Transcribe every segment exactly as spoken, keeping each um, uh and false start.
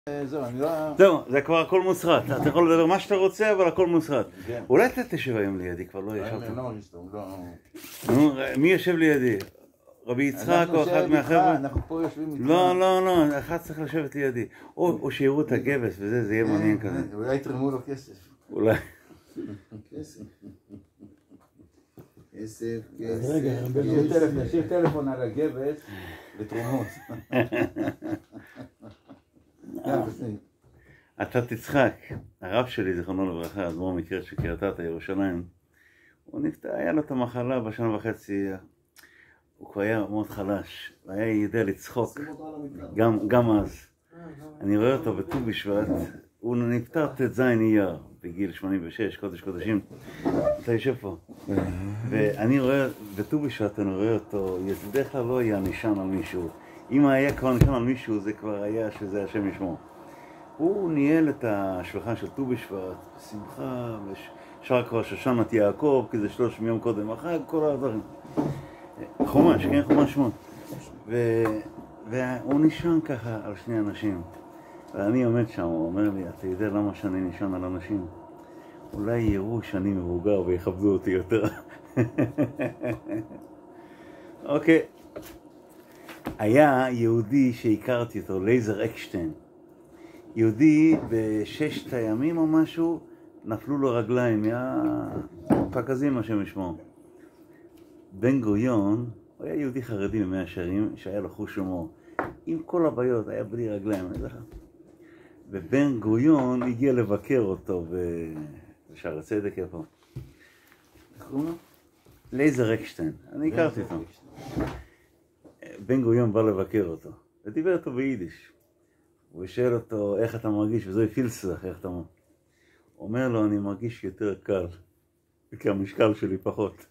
זהו, אני לא... זהו, זה כבר הכל מוסרט. אתה יכול לדבר מה שאתה רוצה, אבל הכל מוסרט. אולי אתה תשב היום לידי, כבר לא ישבת. אני לא מרגיש טוב, לא... נו, מי יושב לידי? רבי יצחק או אחד מהחבר'ה? אנחנו פה יושבים איתך. לא, לא, לא, אחד צריך לשבת לידי. או שיראו את הגבס וזה, זה יהיה מעניין כזה. אולי יתרמו לו כסף. אולי. כסף. כסף, כסף. נשאיר טלפון על הגבס לתרומות. אתה תצחק, הרב שלי, זכרונו לברכה, אדמו"ר מקריית שקריית ירושלים, הוא נפטר, היה לו את המחלה בשנה וחצי, הוא כבר היה מאוד חלש, והיה יודע לצחוק, גם, גם אז. אני רואה אותו בט"ו בשבט, הוא נפטר ט"ז אייר, בגיל שמונים ושש, קודש קודשים, אתה יושב פה. ואני רואה, בט"ו בשבט אני רואה אותו, בדרך כלל לא היה נשען על מישהו. אם היה כבר נשען על מישהו, זה כבר היה שזה השם ישמו. הוא ניהל את השולחן של ט"ו בשבט, בשמחה, ושאר כבר שושנת יעקב, כי זה שלושים יום קודם החג, כל הדברים. חומש, כן, חומש שמות. והוא נשען ככה על שני אנשים. ואני עומד שם, הוא אומר לי, אתה יודע למה שאני נשען על אנשים? אולי יראו שאני מבוגר ויכבדו אותי יותר. אוקיי. היה יהודי שהכרתי אותו, לייזר אקשטיין. יהודי בששת הימים או משהו, נפלו לו רגליים, מהפקזים השם ישמו. בן גוריון, הוא היה יהודי חרדי ממאה שערים, שהיה לו חוש הומור. עם כל הבעיות, היה בלי רגליים, אני זוכר. ובן גוריון הגיע לבקר אותו בשער הצדק, איפה? איך קוראים לו? לייזר אקשטיין, אני הכרתי אותו. בן גוריון בא לבקר אותו, ודיבר אותו ביידיש. הוא שאל אותו, איך אתה מרגיש? וזוהי פילסך, איך אתה מרגיש? הוא אומר לו, אני מרגיש יותר קל, כי המשקל שלי פחות.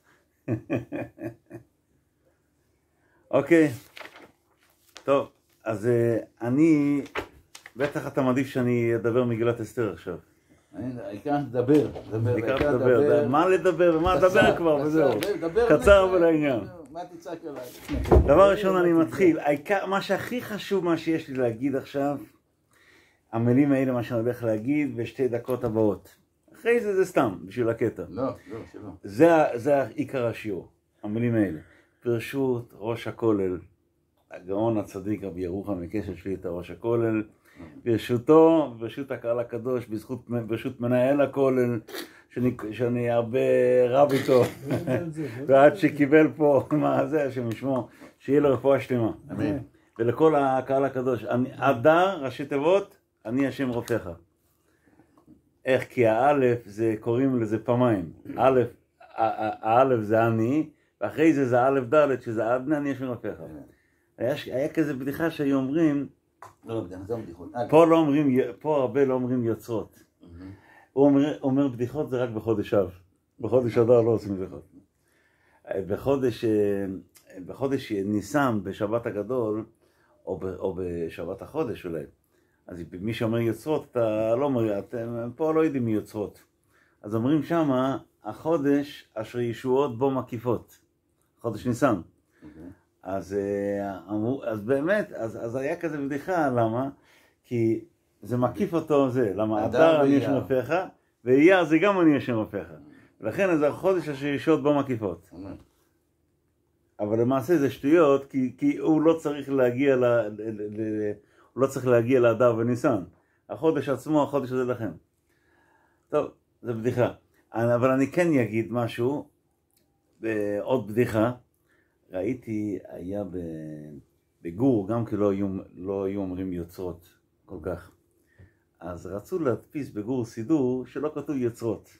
אוקיי, טוב, אז אני, בטח אתה מעדיף שאני אדבר מגילת אסתר עכשיו. העיקר לדבר, העיקר לדבר, מה לדבר ומה לדבר כבר, וזהו, קצר ולעניין. מה תצעק עליי? דבר ראשון אני מתחיל, מה שהכי חשוב מה שיש לי להגיד עכשיו, המילים האלה מה שאני הולך להגיד בשתי דקות הבאות. אחרי זה זה סתם, בשביל הקטע. לא, לא, שלא. זה עיקר השיעור, המילים האלה. ברשות ראש הכולל, הגאון הצדיק רבי ירוחם מקשת שליט"א ראש הכולל, ברשותו, ברשות הקהל הקדוש, ברשות מנהל הכולל, שאני, שאני הרבה רב איתו, ועד שקיבל פה, מה זה, השם ישמו, שיהיה לו רפואה שלמה. אמן. ולכל הקהל הקדוש, אדר, ראשי תיבות, אני השם רופאך. איך? כי האלף, זה, קוראים לזה פעמיים. א', האלף זה אני, ואחרי זה זה א' ד' שזה אדנה, אני השם רופאך. היה, היה כזה בדיחה שהיו אומרים, לא, זה בדיחות. פה לא אומרים, פה הרבה לא אומרים יוצרות. הוא אומר, אומר בדיחות זה רק בחודש אב. בחודש אדר לא עושים בדיחות. בחודש, בחודש ניסן, בשבת הגדול, או, ב, או בשבת החודש אולי, אז מי שאומר יוצרות, אתה לא אומר, אתם פה לא יודעים מי יוצרות. אז אומרים שמה, החודש אשר ישועות בו מקיפות. חודש ניסן. Okay. אז, אמרו, אז באמת, אז, אז היה כזה בדיחה, למה? כי זה מקיף אותו זה, למה אדר אני השם רופאך, ואייר זה גם אני השם רופאך. ולכן זה החודש אשר ישועות בו מקיפות. אבל למעשה זה שטויות, כי, כי הוא לא צריך להגיע ל, ל, ל, ל, הוא לא צריך להגיע לאדר וניסן. החודש עצמו, החודש הזה לכם. טוב, זה בדיחה. אבל אני כן אגיד משהו, עוד בדיחה. ראיתי, היה בגור, גם כי לא היו, לא היו אומרים יוצרות כל כך. אז רצו להדפיס בגור סידור שלא כתוב יוצרות.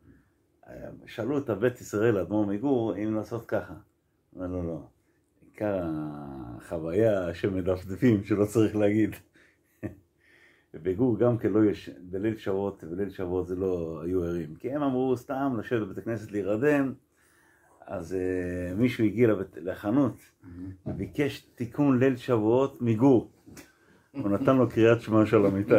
שאלו את הבית ישראל, אדמו"ר מגור, אם לעשות ככה. לא, לא, לא. עיקר החוויה שמדפדפים, שלא צריך להגיד. ובגור גם כי לא יש, בליל שבועות, בליל שבועות זה לא היו ערים. כי הם אמרו סתם לשבת בבית הכנסת להירדם, אז uh, מישהו הגיע לבית, לחנות, וביקש תיקון ליל שבועות מגור. הוא נתן לו קריאת שמע של המיטה.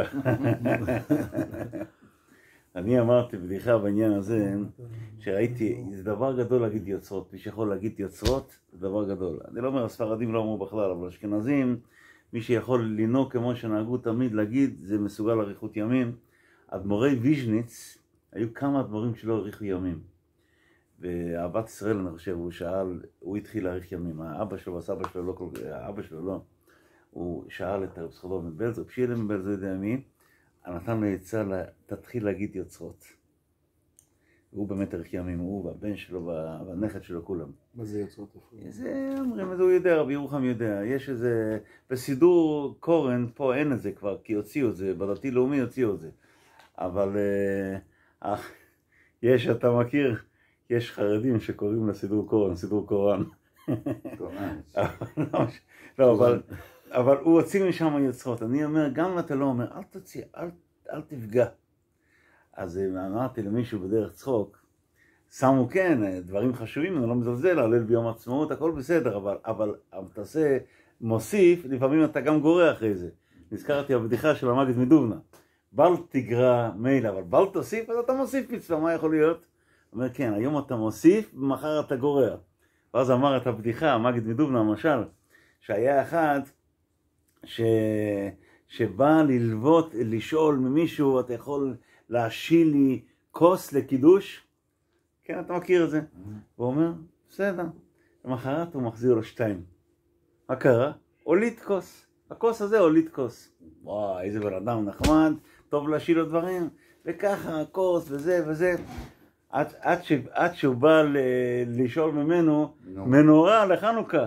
אני אמרתי בדיחה בעניין הזה, שראיתי, זה דבר גדול להגיד יוצרות, מי שיכול להגיד יוצרות, זה דבר גדול. אני לא אומר, הספרדים לא אמרו בכלל, אבל אשכנזים, מי שיכול לנהוג כמו שנהגו תמיד להגיד, זה מסוגל אריכות ימים. אדמו"רי ויז'ניץ, היו כמה אדמו"רים שלא האריכו ימים. ואהבת ישראל, אני חושב, הוא שאל, הוא התחיל להאריך ימים. האבא שלו והסבא שלו לא כל כך, האבא שלו לא. הוא שאל את הרב סחולוב מבלז, רב שילה מבלז, לא יודע מי, נתן לו עצה, תתחיל להגיד יוצרות. והוא באמת האריך ימים, הוא והבן שלו והנכד שלו, כולם. מה זה יוצרות? זה אומרים, אז הוא יודע, רבי ירוחם יודע. יש איזה, בסידור קורן, פה אין את זה כבר, כי הוציאו את זה, בדתי לאומי הוציאו את זה. אבל אה, יש, אתה מכיר, יש חרדים שקוראים לסידור קורן, סידור קורן. לא, אבל, אבל הוא הוציא משם יוצרות. אני אומר, גם אם אתה לא אומר, אל תוציא, אל, אל תפגע. אז אמרתי למישהו בדרך צחוק, שמו כן, דברים חשובים, אני לא מזלזל, הלל ביום עצמאות, הכל בסדר, אבל, אבל אתה עושה, מוסיף, לפעמים אתה גם גורע אחרי זה. נזכרתי הבדיחה של המגד מדובנה. בל תגרע מילא, אבל בל תוסיף, אז אתה מוסיף מצווה, מה יכול להיות? הוא אומר, כן, היום אתה מוסיף, ומחר אתה גורע. ואז אמר את הבדיחה, המגד מדובנה, למשל, שהיה אחד ש... שבא ללוות, לשאול ממישהו, אתה יכול להשיל לי כוס לקידוש? כן, אתה מכיר את זה. והוא אומר, בסדר. למחרת הוא מחזיר לו שתיים. מה קרה? הוליד כוס. הכוס הזה הוליד כוס. וואי, איזה בן אדם נחמד, טוב להשיל לו דברים. וככה, הכוס וזה וזה. עד, עד, ש, עד שהוא בא ל, לשאול ממנו, מנורה לחנוכה.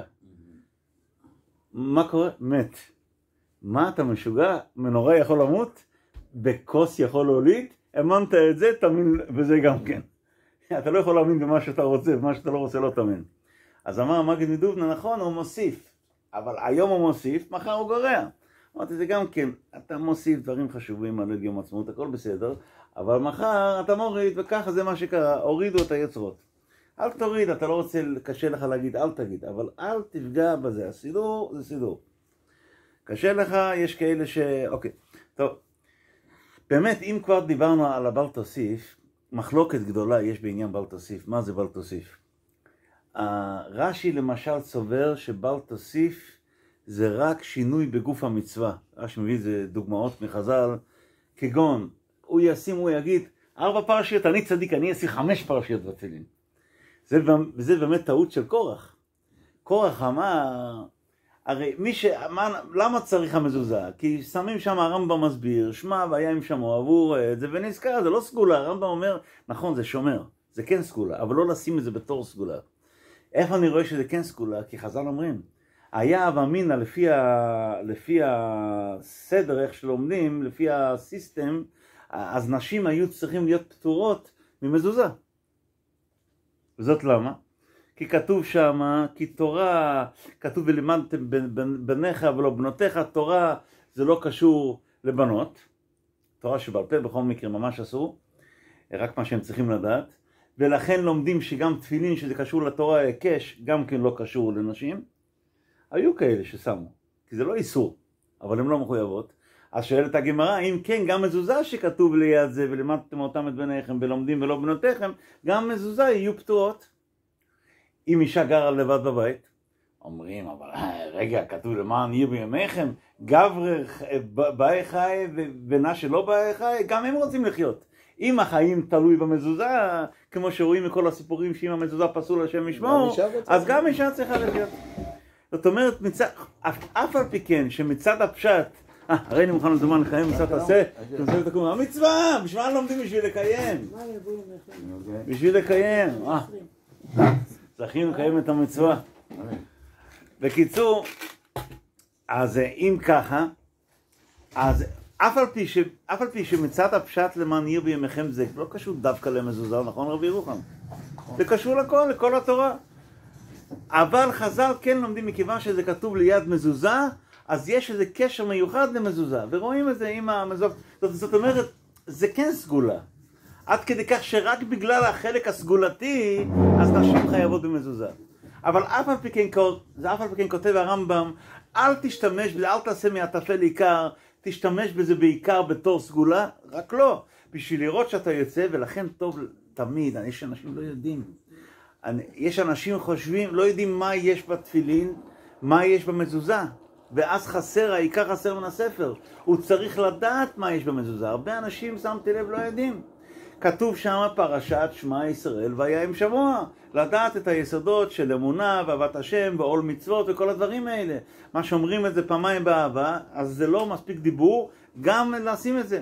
מה קורה? מת. מה אתה משוגע? מנורה יכול למות? בכוס יכול להוליד? אמנת את זה, תאמין בזה גם כן. אתה לא יכול להאמין במה שאתה רוצה, במה שאתה לא רוצה לא תאמין. אז אמר המגד מדובנה, נכון, הוא מוסיף. אבל היום הוא מוסיף, מחר הוא גורע. אמרתי, זה גם כן, אתה מוסיף דברים חשובים על יום עצמאות, הכל בסדר, אבל מחר אתה מוריד, וככה זה מה שקרה, הורידו את היוצרות. אל תוריד, אתה לא רוצה, קשה לך להגיד, אל תגיד, אבל אל תפגע בזה, הסידור זה סידור. קשה לך, יש כאלה ש... אוקיי, טוב. באמת, אם כבר דיברנו על הבל תוסיף, מחלוקת גדולה יש בעניין בל תוסיף. מה זה בל תוסיף? רש"י למשל סובר שבל תוסיף זה רק שינוי בגוף המצווה. רש"י מביא זה דוגמאות מחז"ל, כגון, הוא ישים, הוא יגיד, ארבע פרשיות, אני צדיק, אני אעשה חמש פרשיות בתפילין. זה, זה באמת טעות של קורח. קורח אמר, הרי מי ש... מה, למה צריך המזוזה? כי שמים שם הרמב"ם מסביר, שמע והיה עם שמו, עבור את זה ונזכר, זה לא סגולה. הרמב"ם אומר, נכון, זה שומר, זה כן סגולה, אבל לא לשים את זה בתור סגולה. איך אני רואה שזה כן סגולה? כי חז"ל אומרים, היה ואמינא לפי, ה... לפי הסדר, איך שלומדים, לפי הסיסטם, אז נשים היו צריכים להיות פטורות ממזוזה. וזאת למה? כי כתוב שם, כי תורה, כתוב ולימדתם בניך ולא בנותיך, תורה זה לא קשור לבנות, תורה שבעל פה בכל מקרה ממש אסור, רק מה שהם צריכים לדעת, ולכן לומדים שגם תפילין שזה קשור לתורה הקש, גם כן לא קשור לנשים. היו כאלה ששמו, כי זה לא איסור, אבל הן לא מחויבות. אז שואלת הגמרא, אם כן, גם מזוזה שכתוב ליד זה, ולימדתם אותם את בניכם ולומדים ולא בנותיכם, גם מזוזה יהיו פטורות. אם אישה גרה לבד בבית, אומרים, אבל רגע, כתוב למען יהיו בימיכם, גבר באי חי ובנה שלא באי חי, גם הם רוצים לחיות. אם החיים תלוי במזוזה, כמו שרואים מכל הסיפורים שאם המזוזה פסול השם ישמעו, אז גם אישה צריכה לחיות. זאת אומרת, מצד, אף על פי כן, שמצד הפשט, אה, הרי אני מוכן לזמן לחיים מצד תעשה, שמצד תקום, המצווה, בשביל מה לומדים בשביל לקיים? בשביל לקיים, אה. זכינו לקיים את המצווה. בקיצור, אז אם ככה, אז אף על פי, ש, אף על פי שמצד הפשט למען יהיו בימיכם זה לא קשור דווקא למזוזה, נכון רבי ירוחם? זה קשור לכל, לכל התורה. אבל חז"ל כן לומדים מכיוון שזה כתוב ליד מזוזה, אז יש איזה קשר מיוחד למזוזה, ורואים את זה עם המזוזה. זאת, זאת אומרת, זה כן סגולה. עד כדי כך שרק בגלל החלק הסגולתי, אז נשים חייבות במזוזה. אבל אף על פי כן, זה אף על פי כן כותב הרמב"ם, אל תשתמש בזה, אל תעשה מהטפל עיקר, תשתמש בזה בעיקר בתור סגולה, רק לא. בשביל לראות שאתה יוצא, ולכן טוב תמיד, יש אנשים לא יודעים. יש אנשים חושבים, לא יודעים מה יש בתפילין, מה יש במזוזה. ואז חסר, העיקר חסר מן הספר. הוא צריך לדעת מה יש במזוזה. הרבה אנשים, שמתי לב, לא יודעים. כתוב שם פרשת שמע ישראל והיה עם שבוע. לדעת את היסודות של אמונה ואהבת השם ועול מצוות וכל הדברים האלה. מה שאומרים את זה פעמיים באהבה, אז זה לא מספיק דיבור, גם לשים את זה.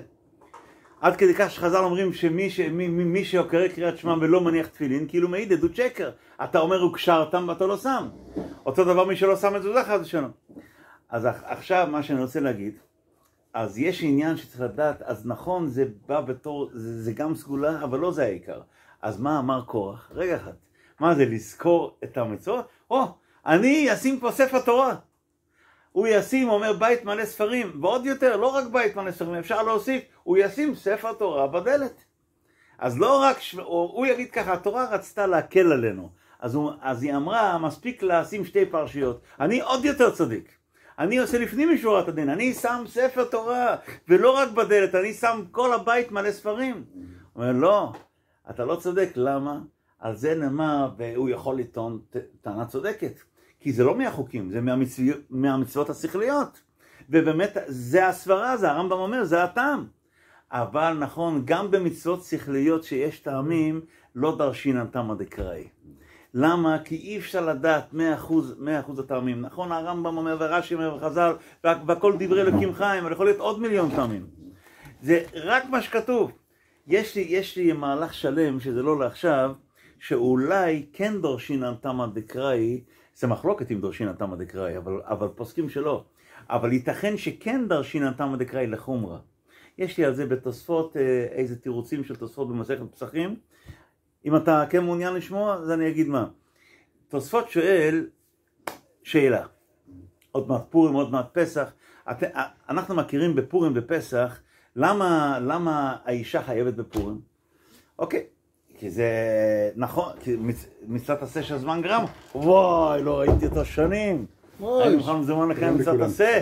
עד כדי כך שחז"ל אומרים שמי ש... מי, מי שקורא קריאת שמע ולא מניח תפילין, כאילו מעיד עדות שקר. אתה אומר הוא קשרתם ואתה לא שם. אותו דבר מי שלא שם את זה, חס ושלום. אז עכשיו מה שאני רוצה להגיד, אז יש עניין שצריך לדעת, אז נכון זה בא בתור, זה, זה גם סגולה, אבל לא זה העיקר. אז מה אמר קורח? רגע אחד. מה זה לזכור את המצוות? או, אני אשים פה ספר תורה. הוא ישים, אומר, בית מלא ספרים, ועוד יותר, לא רק בית מלא ספרים, אפשר להוסיף, הוא ישים ספר תורה בדלת. אז לא רק, הוא יגיד ככה, התורה רצתה להקל עלינו. אז, הוא, אז היא אמרה, מספיק לשים שתי פרשיות. אני עוד יותר צדיק. אני עושה לפנים משורת הדין, אני שם ספר תורה, ולא רק בדלת, אני שם כל הבית מלא ספרים. הוא אומר, לא, אתה לא צודק, למה? על זה נאמר, והוא יכול לטעון טענה צודקת. כי זה לא מהחוקים, זה מהמצו... מהמצוות השכליות. ובאמת, זה הסברה, זה הרמב"ם אומר, זה הטעם. אבל נכון, גם במצוות שכליות שיש טעמים, לא דרשינן תמא דקראי. למה? כי אי אפשר לדעת מאה אחוז, מאה אחוז הטעמים. נכון, הרמב"ם אומר, ורש"י אומר, וחז"ל, והכל דברי אלוקים חיים, אבל יכול להיות עוד מיליון טעמים. זה רק מה שכתוב. יש לי, יש לי מהלך שלם, שזה לא לעכשיו, שאולי כן דורשינן תמא דקראי, זה מחלוקת אם דורשינן תמא דקראי, אבל, אבל פוסקים שלא. אבל ייתכן שכן דורשינן תמא דקראי לחומרה. יש לי על זה בתוספות, איזה תירוצים של תוספות במסכת פסחים. אם אתה כן מעוניין לשמוע, אז אני אגיד מה. תוספות שואל שאלה. עוד מעט פורים, עוד מעט פסח. את, אנחנו מכירים בפורים ופסח, למה, למה האישה חייבת בפורים? אוקיי. כי זה נכון, כי מצוות עשה של זמן גרם, וואי, לא ראיתי אותו שנים. אני מוכן זמן לקיים מצוות עשה.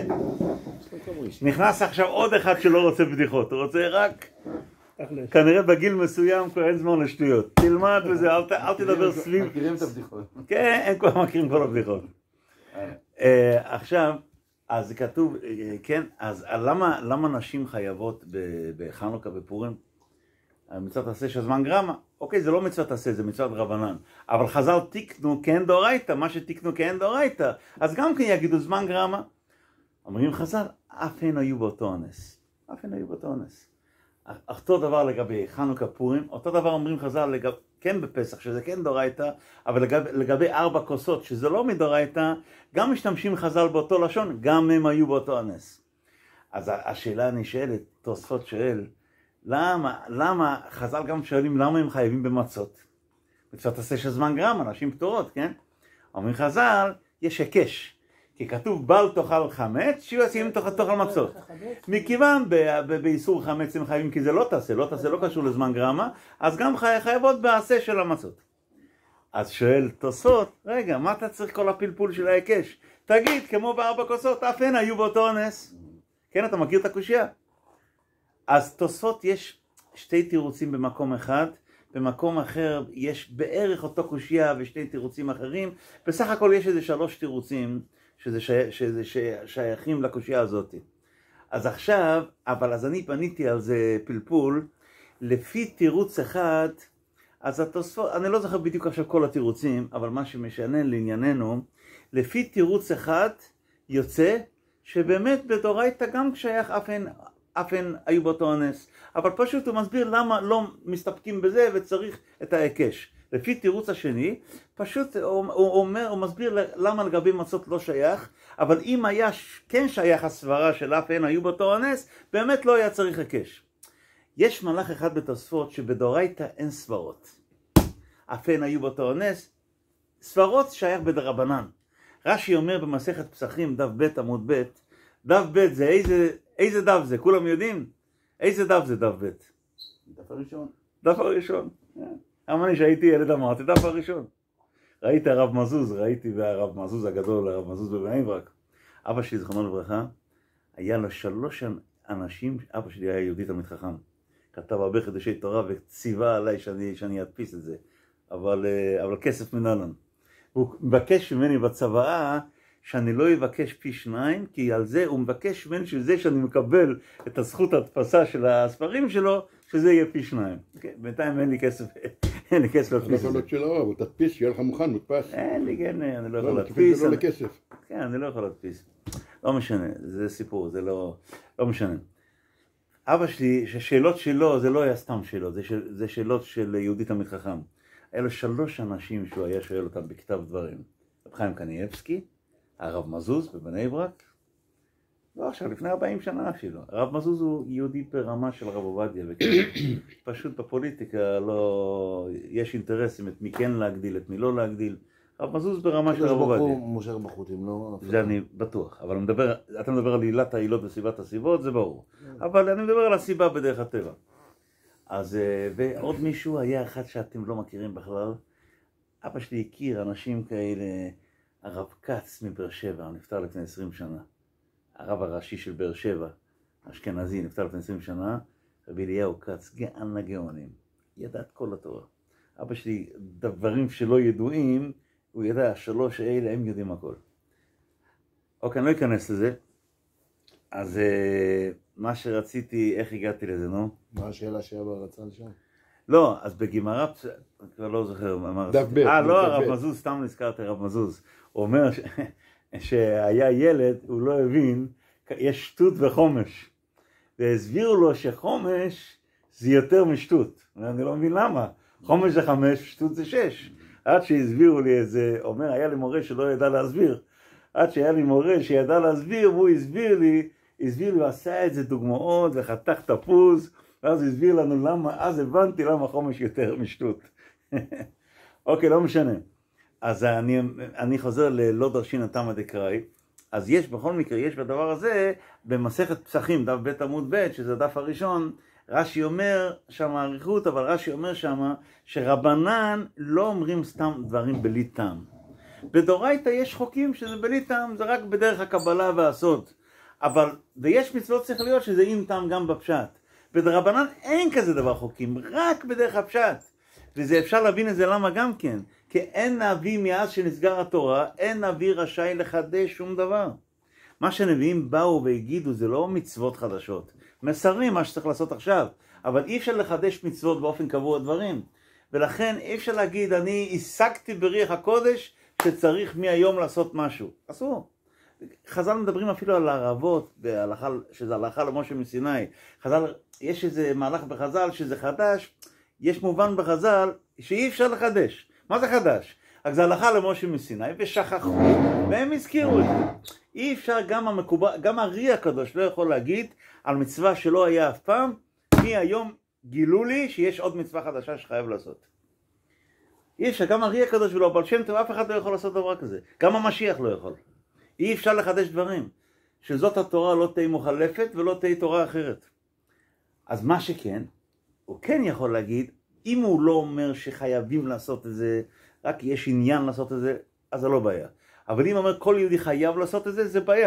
נכנס עכשיו עוד אחד שלא רוצה בדיחות, הוא רוצה רק, כנראה בגיל מסוים כבר אין זמן לשטויות. תלמד וזה, אל תדבר סביב. מכירים את הבדיחות. כן, הם כבר מכירים כל הבדיחות. עכשיו, אז כתוב, כן, אז למה נשים חייבות בחנוכה בפורים? מצוות עשה של זמן גרמה. אוקיי, זה לא מצוות עשה, זה מצוות רבנן. אבל חז"ל תיקנו כאין דאורייתא, מה שתיקנו כאין דאורייתא. אז גם כן יגידו זמן גרמה. אומרים חז"ל, אף הן היו באותו אונס. אף הן היו באותו אונס. אותו דבר לגבי חנוכה פורים, אותו דבר אומרים חז"ל לגב, כן בפסח, שזה כן דאורייתא, אבל לגב, לגבי ארבע כוסות, שזה לא מדאורייתא, גם משתמשים חז"ל באותו לשון, גם הם היו באותו אונס. אז השאלה נשאלת, תוספות שואל, למה, למה, חז"ל גם שואלים למה הם חייבים במצות? מצוות עשה של זמן גרם, אנשים פטורות, כן? אומרים חז"ל, יש היקש. כי כתוב בל תאכל חמץ, שיהיו עשים תאכל מצות. מכיוון באיסור חמץ הם חייבים, כי זה לא תעשה, לא תעשה, לא קשור לזמן גרמה, אז גם חייבות בעשה של המצות. אז שואל תוספות, רגע, מה אתה צריך כל הפלפול של ההיקש? תגיד, כמו בארבע כוסות, אף הן היו באותו אונס. כן, אתה מכיר את הקושיה? אז תוספות יש שתי תירוצים במקום אחד, במקום אחר יש בערך אותו קושיה ושתי תירוצים אחרים, בסך הכל יש איזה שלוש תירוצים שזה, שי, שזה שי, שייכים לקושיה הזאת. אז עכשיו, אבל אז אני פניתי על זה פלפול, לפי תירוץ אחד, אז התוספות, אני לא זוכר בדיוק עכשיו כל התירוצים, אבל מה שמשנה לענייננו, לפי תירוץ אחד יוצא שבאמת בדאורייתא גם כשייך אף הן, אף הן היו באותו אונס, אבל פשוט הוא מסביר למה לא מסתפקים בזה וצריך את ההיקש. לפי תירוץ השני, פשוט הוא, הוא אומר, הוא מסביר למה לגבי מצות לא שייך, אבל אם היה כן שייך הסברה של אף הן היו באותו אונס, באמת לא היה צריך היקש. יש מלאך אחד בתוספות שבדאורייתא אין סברות. אף הן היו באותו אונס, סברות שייך בדרבנן. רש"י אומר במסכת פסחים דף ב' עמוד ב', דף ב' זה איזה, איזה דף זה? כולם יודעים? איזה דף זה דף ב'? דף הראשון. דף הראשון. אמרתי שהייתי ילד אמרתי, דף הראשון. ראיתי הרב מזוז, ראיתי והרב מזוז הגדול, הרב מזוז בבני ברק. אבא שלי זכרונו לברכה, היה לו שלוש אנשים, אבא שלי היה יהודי תלמיד חכם. כתב הרבה חידושי תורה וציווה עליי שאני, שאני אדפיס את זה. אבל, אבל כסף מנהלן. הוא מבקש ממני בצוואה שאני לא אבקש פי שניים, כי על זה הוא מבקש ממני שזה שאני מקבל את הזכות ההדפסה של הספרים שלו, שזה יהיה פי שניים. בינתיים אין לי כסף, אין לי כסף להדפיס. לא יכול להיות שלא, אבל תדפיס, שיהיה לך מוכן, מודפס. אין לי, כן, אני לא יכול לא, להדפיס. זה לא לכסף. כן, אני לא יכול להדפיס. לא משנה, זה סיפור, זה לא, לא משנה. אבא שלי, ששאלות שלו, זה לא היה סתם שאלות, זה, זה שאלות של יהודי תלמיד חכם. היה לו שלוש אנשים שהוא היה שואל אותם בכתב דברים. רב חיים קניאבסקי, הרב מזוז בבני ברק, לא עכשיו, לפני ארבעים שנה אפילו. הרב מזוז הוא יהודי ברמה של הרב עובדיה, פשוט בפוליטיקה לא, יש אינטרסים את מי כן להגדיל, את מי לא להגדיל. הרב מזוז ברמה של הרב עובדיה. מושך בחוטים, לא? זה אני בטוח, אבל מדבר, אתה מדבר על עילת העילות וסיבת הסיבות, זה ברור. אבל אני מדבר על הסיבה בדרך הטבע. אז, ועוד מישהו היה אחד שאתם לא מכירים בכלל. אבא שלי הכיר אנשים כאלה, הרב כץ מבאר שבע, נפטר לפני עשרים שנה. הרב הראשי של באר שבע, אשכנזי, נפטר לפני עשרים שנה. רבי אליהו כץ, גאון הגאונים, ידע את כל התורה. אבא שלי, דברים שלא ידועים, הוא ידע, השלוש האלה הם יודעים הכל. אוקיי, אני לא אכנס לזה. אז מה שרציתי, איך הגעתי לזה, נו? מה השאלה שאבא רצה לשאול? לא, אז בגימרא, אני כבר לא זוכר מה דף ב'. אה, לא, הרב מזוז, סתם נזכרתי הרב מזוז. הוא אומר ש... שהיה ילד, הוא לא הבין, יש שטות וחומש. והסבירו לו שחומש זה יותר משטות. אני לא מבין למה. חומש זה חמש, שטות זה שש. עד שהסבירו לי איזה, אומר, היה לי מורה שלא ידע להסביר. עד שהיה לי מורה שידע להסביר, והוא הסביר לי, הסביר לי, הוא עשה את זה דוגמאות וחתך תפוז, ואז הוא הסביר לנו למה, אז הבנתי למה חומש יותר משטות. אוקיי, לא משנה. אז אני, אני חוזר ללא דרשין התמא דקראי. אז יש, בכל מקרה, יש בדבר הזה, במסכת פסחים, דף ב' עמוד ב', שזה הדף הראשון, רש"י אומר שם אריכות, אבל רש"י אומר שם שרבנן לא אומרים סתם דברים בלי טעם. בדורייתא יש חוקים שזה בלי טעם, זה רק בדרך הקבלה והסוד. אבל, ויש מצוות שכליות שזה עם טעם גם בפשט. בדרבנן אין כזה דבר חוקים, רק בדרך הפשט. וזה אפשר להבין את זה למה גם כן. כי אין נביא מאז שנסגר התורה, אין נביא רשאי לחדש שום דבר. מה שנביאים באו והגידו זה לא מצוות חדשות. מסרים מה שצריך לעשות עכשיו. אבל אי אפשר לחדש מצוות באופן קבוע דברים. ולכן אי אפשר להגיד אני השגתי בריח הקודש שצריך מהיום לעשות משהו. אסור. חז"ל מדברים אפילו על הערבות, שזה הלכה למשה מסיני. חז"ל, יש איזה מהלך בחז"ל שזה חדש, יש מובן בחז"ל שאי אפשר לחדש. מה זה חדש? רק זה הלכה למשה מסיני ושכחו, והם הזכירו את זה. אי אפשר, גם המקובל, גם הרי הקדוש לא יכול להגיד על מצווה שלא היה אף פעם, מהיום גילו לי שיש עוד מצווה חדשה שחייב לעשות. אי אפשר, גם הרי הקדוש ולא, אבל שם טוב, אף אחד לא יכול לעשות דבר כזה. גם המשיח לא יכול. אי אפשר לחדש דברים. שזאת התורה לא תהיה מוחלפת ולא תהיה תורה אחרת. אז מה שכן, הוא כן יכול להגיד, אם הוא לא אומר שחייבים לעשות את זה, רק יש עניין לעשות את זה, אז זה לא בעיה. אבל אם הוא אומר כל יהודי חייב לעשות את זה, זה בעיה.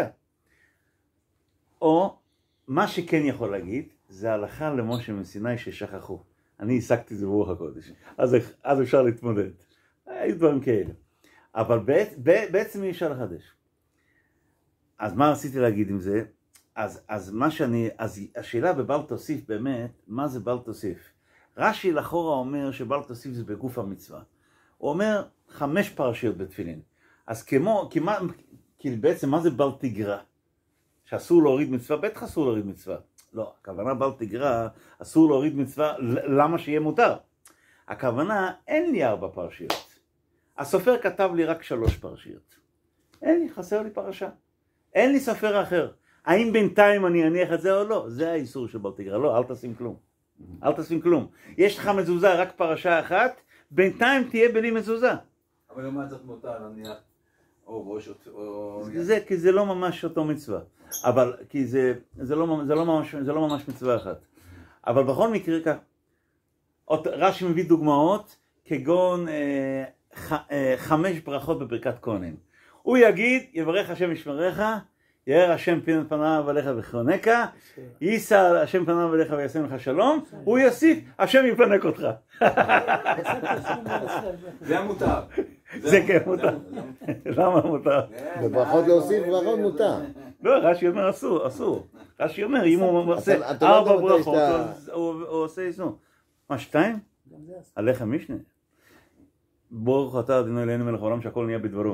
או מה שכן יכול להגיד, זה הלכה למשה מסיני ששכחו. אני השגתי זה ברוח הקודש. אז, אז אפשר להתמודד. היו דברים כאלה. אבל בעצ, בעצם אי אפשר לחדש. אז מה רציתי להגיד עם זה? אז, אז מה שאני, אז השאלה בבל תוסיף באמת, מה זה בל תוסיף? רש"י לחורה אומר שבל תוסיף זה בגוף המצווה. הוא אומר חמש פרשיות בתפילין. אז כמו, כי, מה, כי בעצם מה זה בל תגרע? שאסור להוריד מצווה, בטח אסור להוריד מצווה. לא, הכוונה בל תגרע, אסור להוריד מצווה, למה שיהיה מותר? הכוונה, אין לי ארבע פרשיות. הסופר כתב לי רק שלוש פרשיות. אין לי, חסר לי פרשה. אין לי סופר אחר. האם בינתיים אני אניח את זה או לא? זה האיסור של בל תגרע. לא, אל תשים כלום. אל תשים כלום. יש לך מזוזה רק פרשה אחת, בינתיים תהיה בלי מזוזה. אבל למה זאת מותר, נניח, או ראש או... זה, כי זה לא ממש אותו מצווה. אבל, כי זה, זה לא, זה לא ממש, זה לא ממש מצווה אחת. אבל בכל מקרה כך, רש"י מביא דוגמאות, כגון אה, ח, אה, חמש ברכות בברכת כהנים. הוא יגיד, יברך השם ישמרך, יאר השם פניו עליך וחונקה, יישא השם פניו עליך וישם לך שלום, הוא יוסיף, השם יפנק אותך. זה המותר. זה כן מותר. למה מותר? בברכות להוסיף ברכות מותר. לא, רש"י אומר אסור, אסור. רש"י אומר, אם הוא עושה אתה לא ארבע יודע מתי ברכות, שאתה- הוא הוא עושה איסור. מה, שתיים? עליך משנה. ברוך אתה אדוני אלוהינו מלך העולם שהכל נהיה בדברו.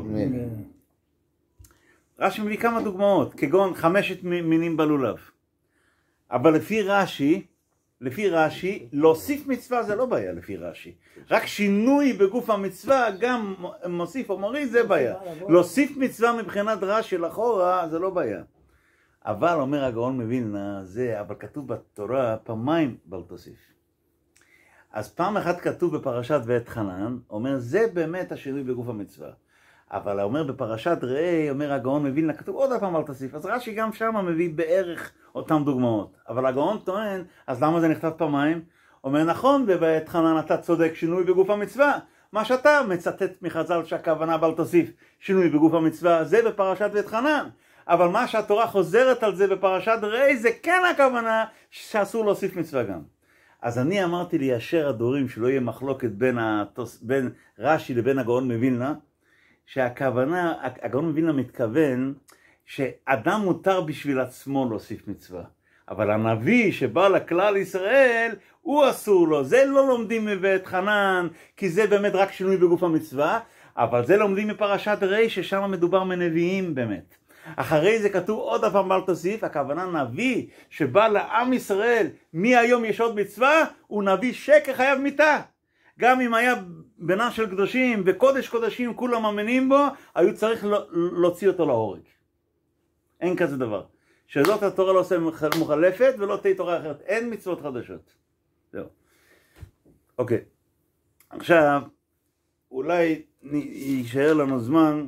רש"י מביא כמה דוגמאות, כגון חמשת מינים בלולב. אבל לפי רש"י, לפי רש"י, להוסיף מצווה זה לא בעיה לפי רש"י. רק שינוי בגוף המצווה גם מוסיף או מוריד זה בעיה. להוסיף מצווה מבחינת רש"י לאחורה זה לא בעיה. אבל אומר הגאון מווילנה, זה, אבל כתוב בתורה פעמיים בל תוסיף. אז פעם אחת כתוב בפרשת ואת חנן, אומר זה באמת השינוי בגוף המצווה. אבל אומר בפרשת ראה, אומר הגאון מווילנה, כתוב עוד פעם בל תוסיף. אז רש"י גם שם מביא בערך אותם דוגמאות. אבל הגאון טוען, אז למה זה נכתב פעמיים? אומר נכון, ואת חנן אתה צודק שינוי בגוף המצווה. מה שאתה מצטט מחז"ל שהכוונה בל תוסיף שינוי בגוף המצווה, זה בפרשת ואת חנן. אבל מה שהתורה חוזרת על זה בפרשת ראה, זה כן הכוונה שאסור להוסיף מצווה גם. אז אני אמרתי ליישר הדורים שלא יהיה מחלוקת בין, התוס... בין רש"י לבין הגאון מווילנה, שהכוונה, הגאון מווילנה מתכוון שאדם מותר בשביל עצמו להוסיף מצווה. אבל הנביא שבא לכלל ישראל, הוא אסור לו. זה לא לומדים מבית חנן, כי זה באמת רק שינוי בגוף המצווה, אבל זה לומדים מפרשת ראה, ששם מדובר מנביאים באמת. אחרי זה כתוב עוד פעם בל תוסיף, הכוונה נביא שבא לעם ישראל, מי היום יש עוד מצווה, הוא נביא שקר חייב מיתה. גם אם היה בנה של קדושים וקודש קודשים כולם מאמינים בו, היו צריך להוציא אותו להורג. אין כזה דבר. שזאת התורה לא עושה מוחלפת ולא תהיה תורה אחרת. אין מצוות חדשות. זהו. אוקיי. עכשיו, אולי יישאר לנו זמן,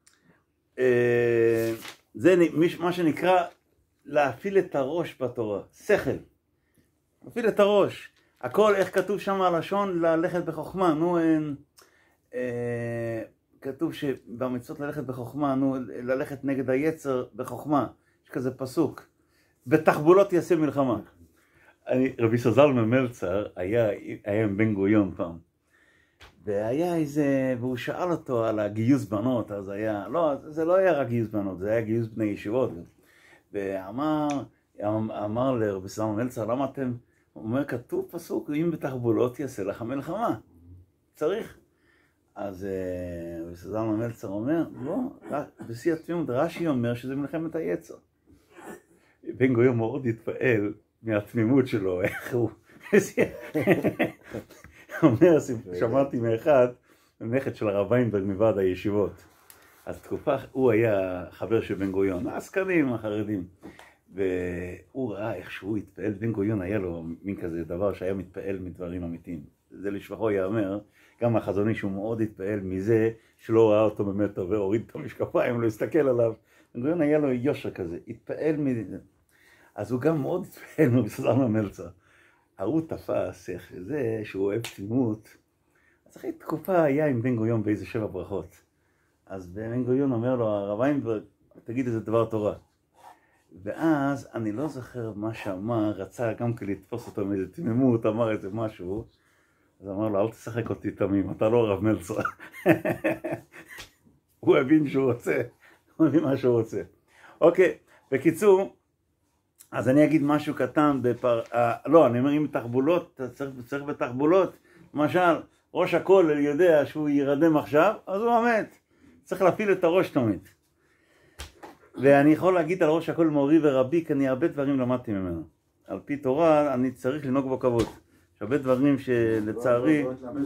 זה מה שנקרא להפעיל את הראש בתורה. שכל. להפעיל את הראש. הכל, איך כתוב שם הלשון, ללכת בחוכמה, נו, אה, כתוב שבמצוות ללכת בחוכמה, נו, ללכת נגד היצר בחוכמה, יש כזה פסוק, בתחבולות יעשה מלחמה. אני, רבי סזל ממלצר היה, היה עם בן גוריון פעם, והיה איזה, והוא שאל אותו על הגיוס בנות, אז היה, לא, זה לא היה רק גיוס בנות, זה היה גיוס בני ישיבות, ואמר, אמר לרבי סזל ממלצר, למה אתם, הוא אומר, כתוב פסוק, אם בתחבולות יעשה לך מלחמה. צריך. אז רבי סזל ממלצר אומר, לא, בשיא התמימות, רש"י אומר שזה מלחמת היצר. בן גוריון מאוד התפעל מהתמימות שלו, איך הוא... אומר, שמעתי מאחד, נכד של הרב ויינברג מוועד הישיבות. אז תקופה, הוא היה חבר של בן גוריון, העסקנים החרדים. והוא ראה איך שהוא התפעל, בן גוריון היה לו מין כזה דבר שהיה מתפעל מדברים אמיתיים. זה לשבחו יאמר, גם החזון איש הוא מאוד התפעל מזה שלא ראה אותו במטר והוריד את המשקפיים, לא הסתכל עליו. בן גוריון היה לו יושר כזה, התפעל מזה. אז הוא גם מאוד התפעל מבסזל ממלצר. הוא תפס איך זה שהוא אוהב תמימות. אז אחרי תקופה היה עם בן גוריון באיזה שבע ברכות. אז בן גוריון אומר לו, הרב ויינברג, תגיד איזה דבר תורה. ואז אני לא זוכר מה שאמר, רצה גם כן לתפוס אותו מאיזה תמימות, אמר איזה משהו, אז אמר לו, אל תשחק אותי תמים, אתה לא הרב מלצר. הוא הבין שהוא רוצה, הוא הבין מה שהוא רוצה. אוקיי, בקיצור, אז אני אגיד משהו קטן בפר... אה, לא, אני אומר, אם תחבולות, צריך, צריך בתחבולות, למשל, ראש הכל יודע שהוא ירדם עכשיו, אז הוא אמת. צריך להפעיל את הראש תמיד. ואני יכול להגיד על ראש הכל מורי ורבי, כי אני הרבה דברים למדתי ממנו. על פי תורה, אני צריך לנהוג בו כבוד. יש הרבה דברים שלצערי...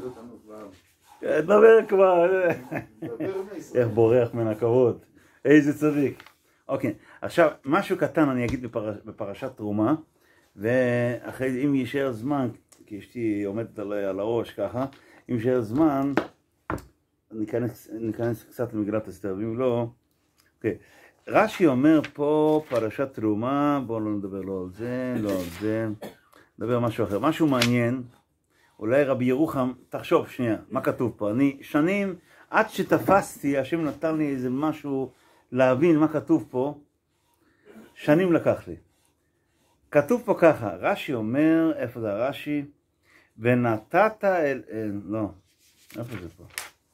דבר כבר... איך בורח מן הכבוד. איזה צדיק. אוקיי, עכשיו, משהו קטן אני אגיד בפרשת תרומה, ואחרי, אם יישאר זמן, כי אשתי עומדת על הראש ככה, אם יישאר זמן, ניכנס, ניכנס קצת למגילת אסתר, ואם לא... אוקיי. רש"י אומר פה פרשת תרומה, בואו לא נדבר לא על זה, לא על זה, נדבר משהו אחר, משהו מעניין, אולי רבי ירוחם, תחשוב שנייה, מה כתוב פה, אני שנים, עד שתפסתי, השם נתן לי איזה משהו להבין מה כתוב פה, שנים לקח לי. כתוב פה ככה, רש"י אומר, איפה זה הרש"י? ונתת אל... לא, איפה זה פה?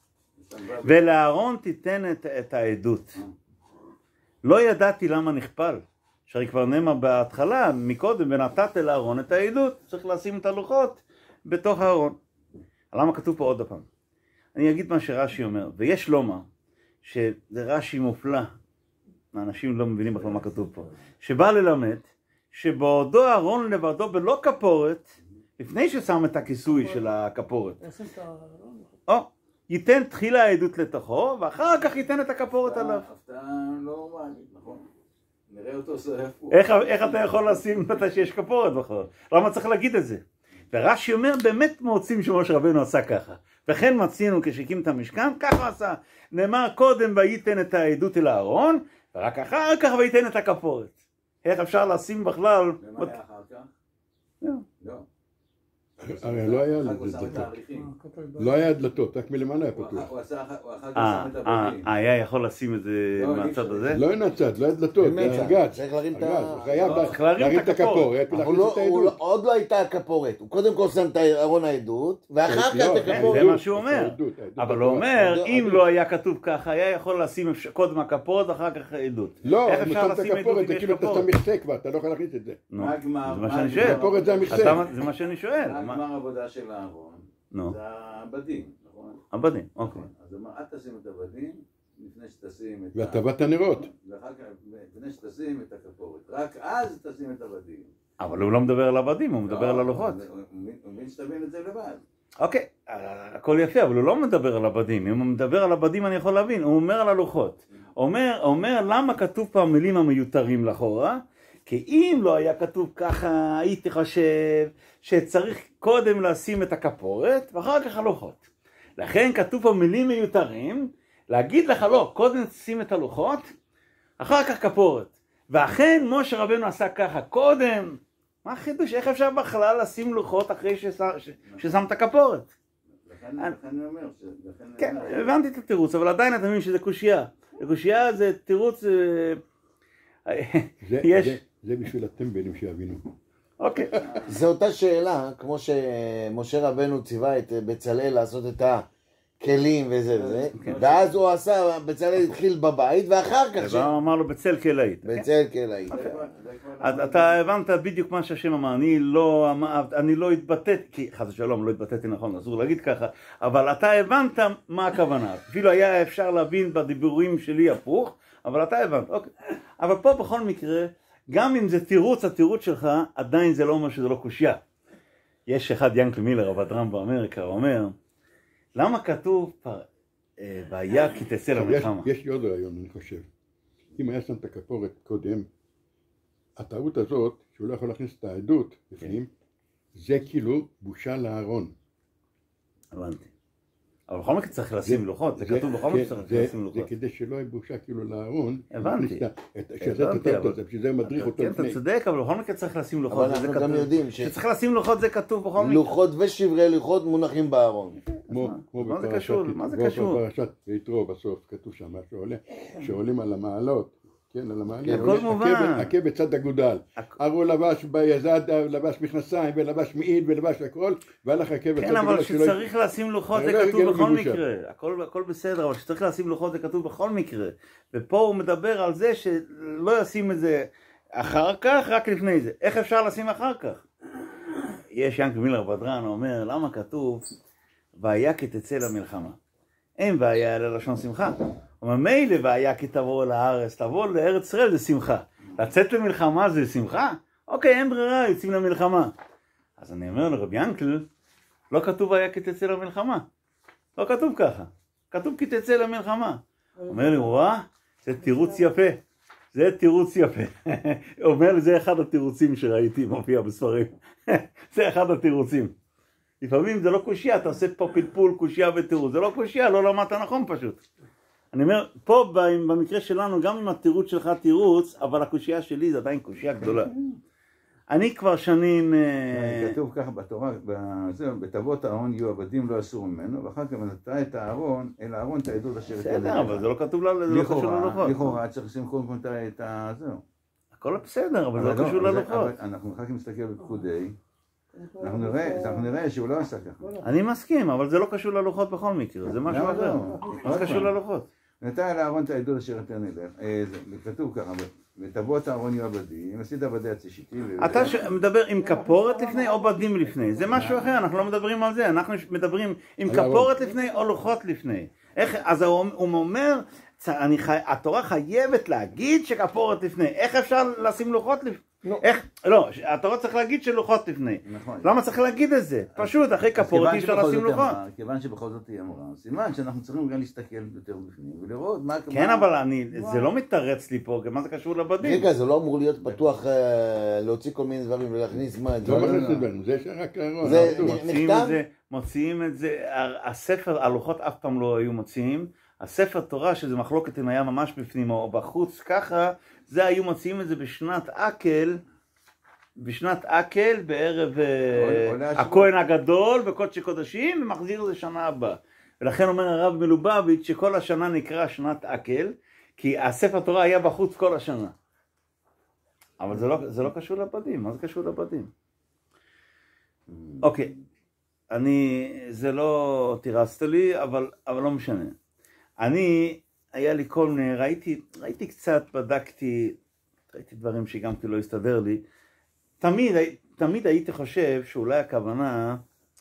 ולאהרון תיתן את, את העדות. לא ידעתי למה נכפל. שהרי כבר נאמר בהתחלה, מקודם, ונתת לאהרון את העדות. צריך לשים את הלוחות בתוך הארון. למה כתוב פה עוד הפעם? אני אגיד מה שרש"י אומר, ויש לומר, שזה רש"י מופלא, האנשים לא מבינים בכלל מה כתוב פה, שבא ללמד, שבעודו אהרון לבדו בלא כפורת, לפני ששם את הכיסוי של הכפורת, או, ייתן תחילה העדות לתוכו, ואחר כך ייתן את הכפורת עליו. הפתעה לא נורמלית, נכון? נראה אותו שרף. איך אתה יכול לשים מתי שיש כפורת בכלל? למה צריך להגיד את זה? ורש"י אומר, באמת מוצאים שמשה רבנו עשה ככה. וכן מצינו כשהקים את המשכן, ככה עשה. נאמר קודם וייתן את העדות אל הארון, ורק אחר כך וייתן את הכפורת. איך אפשר לשים בכלל? ומה היה אחר כך? לא. לא. הרי לא היה דלתות. לא היה דלתות, רק מלמעלה היה פתוח. הוא אחר כך שם את הבתים. היה יכול לשים את זה מהצד הזה? לא היה הצד, לא היה דלתות, היה גץ. צריך להרים את ה... הוא חייב להרים את הכפורת. עוד לא הייתה הכפורת. הוא קודם כל שם את ארון העדות, ואחר כך את הכפורת. זה מה שהוא אומר. אבל הוא אומר, אם לא היה כתוב ככה, היה יכול לשים קודם הכפורת ואחר כך העדות. לא, הוא שם את הכפורת, זה כאילו אתה שם מכסה כבר, אתה לא יכול להכניס את זה. זה מה שאני שואל. הגמר עבודה של הארון, זה הבדים, נכון? הבדים, אוקיי. אז הוא אמר, אל תשים את הבדים, לפני שתשים את... והטבת הנרות. ואחר כך, לפני שתשים את הכפורת. רק אז תשים את הבדים. אבל הוא לא מדבר על הבדים, הוא מדבר על הלוחות. הוא מבין שתבין את זה לבד. אוקיי, הכל יפה, אבל הוא לא מדבר על הבדים. אם הוא מדבר על הבדים אני יכול להבין, הוא אומר על הלוחות. אומר למה כתוב פה המילים המיותרים לכאורה? כי אם לא היה כתוב ככה, הייתי חושב שצריך קודם לשים את הכפורת ואחר כך הלוחות. לכן כתוב פה מילים מיותרים, להגיד לך לא, קודם שים את הלוחות, אחר כך כפורת. ואכן משה רבנו עשה ככה, קודם, מה החידוש? איך אפשר בכלל לשים לוחות אחרי ששם את הכפורת? לכן אני אומר, כן, הבנתי את התירוץ, אבל עדיין אתה מבין שזה קושייה. קושייה זה תירוץ... זה בשביל הטמבלים שיבינו. אוקיי. זו אותה שאלה, כמו שמשה רבנו ציווה את בצלאל לעשות את הכלים וזה וזה, ואז הוא עשה, בצלאל התחיל בבית, ואחר כך... הוא אמר לו בצל כלאית. בצל כלאית. אז אתה הבנת בדיוק מה שהשם אמר, אני לא התבטאתי, כי חס ושלום לא התבטאתי נכון, אסור להגיד ככה, אבל אתה הבנת מה הכוונה. אפילו היה אפשר להבין בדיבורים שלי הפוך, אבל אתה הבנת, אוקיי. אבל פה בכל מקרה, גם אם זה תירוץ, התירוץ שלך, עדיין זה לא אומר שזה לא קושיה. יש אחד, ינקל מילר, הבדרן באמריקה, הוא אומר, למה כתוב והיה כי תצא למלחמה? יש לי עוד רעיון, אני חושב. אם היה שם את הכפורת קודם, הטעות הזאת, שהוא לא יכול להכניס את העדות בפנים, זה כאילו בושה לארון. הבנתי. אבל בכל מקרה צריך לשים לוחות, זה כתוב בכל מקרה צריך לשים לוחות. זה כדי שלא יהיה בושה כאילו לארון. הבנתי. שזה זה מדריך אותו לפני. כן, אתה צודק, אבל בכל מקרה צריך לשים לוחות. אבל אנחנו גם יודעים שצריך לשים לוחות זה כתוב בכל מקרה. לוחות ושברי לוחות מונחים בארון. מה זה קשור? מה זה קשור? בפרשת יתרו בסוף כתוב שם שעולים על המעלות. כן, על המעלה, עקב בצד אגודל. הרי לבש ביזד, לבש מכנסיים, ולבש מעיל, ולבש הכל, והלך עקב בצד אגודל. כן, אבל שצריך לשים לוחות זה כתוב בכל מקרה. הכל בסדר, אבל שצריך לשים לוחות זה כתוב בכל מקרה. ופה הוא מדבר על זה שלא ישים את זה אחר כך, רק לפני זה. איך אפשר לשים אחר כך? יש ינקל מילר בדרן, אומר, למה כתוב, והיה כי תצא למלחמה. אין והיה אלא לשון שמחה. וממילא והיה כי תבוא לארץ, תבוא לארץ ישראל זה שמחה. לצאת למלחמה זה שמחה? אוקיי, אין ברירה, יוצאים למלחמה. אז אני אומר לרבי ינקל, לא כתוב והיה כי תצא למלחמה. לא כתוב ככה. כתוב כי תצא למלחמה. אומר לי, וואה, זה תירוץ יפה. זה תירוץ יפה. אומר לי, זה אחד התירוצים שראיתי מופיע בספרים. זה אחד התירוצים. לפעמים זה לא קושיה, אתה עושה פה פלפול, קושיה ותירוץ. זה לא קושיה, לא למדת נכון פשוט. אני אומר, פה במקרה שלנו, גם אם התירוץ שלך תירוץ, אבל הקושיה שלי זה עדיין קושיה גדולה. אני כבר שנים... כתוב ככה בתורה, בתבות הארון יהיו עבדים לא אסור ממנו, ואחר כך נתת את הארון, אל הארון את העדות אשר... בסדר, אבל זה לא כתוב ללוחות. לכאורה, צריך לשים קודם כל את הזהו. הכל בסדר, אבל זה לא קשור ללוחות. אנחנו אחר כך מסתכל בפקודי, אנחנו נראה, אנחנו נראה שהוא לא עשה ככה. אני מסכים, אבל זה לא קשור ללוחות בכל מקרה, זה משהו אחר. מה קשור ללוחות? נתן לאהרון את העדות אשר אתן אליהם. כתוב ככה, ותבואות האהרון יהיו עבדים, עשית עבדי הצישיתי. אתה מדבר עם כפורת לפני או בדים לפני, זה משהו אחר, אנחנו לא מדברים על זה, אנחנו מדברים עם כפורת לפני או לוחות לפני. אז הוא אומר, התורה חייבת להגיד שכפורת לפני, איך אפשר לשים לוחות לפני? איך? לא, התורה צריך להגיד שלוחות לפני. למה צריך להגיד את זה? פשוט, אחרי כפורת אי אפשר לשים לוחות. כיוון שבכל זאת היא אמרה, סימן שאנחנו צריכים גם להסתכל יותר בפנים ולראות מה... כן, אבל זה לא מתרץ לי פה, מה זה קשור לבדים? רגע, זה לא אמור להיות פתוח להוציא כל מיני דברים ולהכניס מה... זה שרק להראות. זה נכתב? מוציאים את זה, הספר, הלוחות אף פעם לא היו מוציאים, הספר תורה שזה מחלוקת אם היה ממש בפנים או בחוץ ככה, זה היו מוציאים את זה בשנת אקל, בשנת אקל בערב הכהן הגדול בקודשי קודשים ומחזיר את זה שנה הבאה. ולכן אומר הרב מלובביץ' שכל השנה נקרא שנת אקל, כי הספר תורה היה בחוץ כל השנה. אבל זה לא, זה לא קשור לבדים, מה זה קשור לבדים? אוקיי, אני, זה לא תירצת לי, אבל, אבל לא משנה. אני, היה לי כל מיני, ראיתי, ראיתי קצת, בדקתי, ראיתי דברים שגם כי לא הסתדר לי. תמיד, תמיד הייתי חושב שאולי הכוונה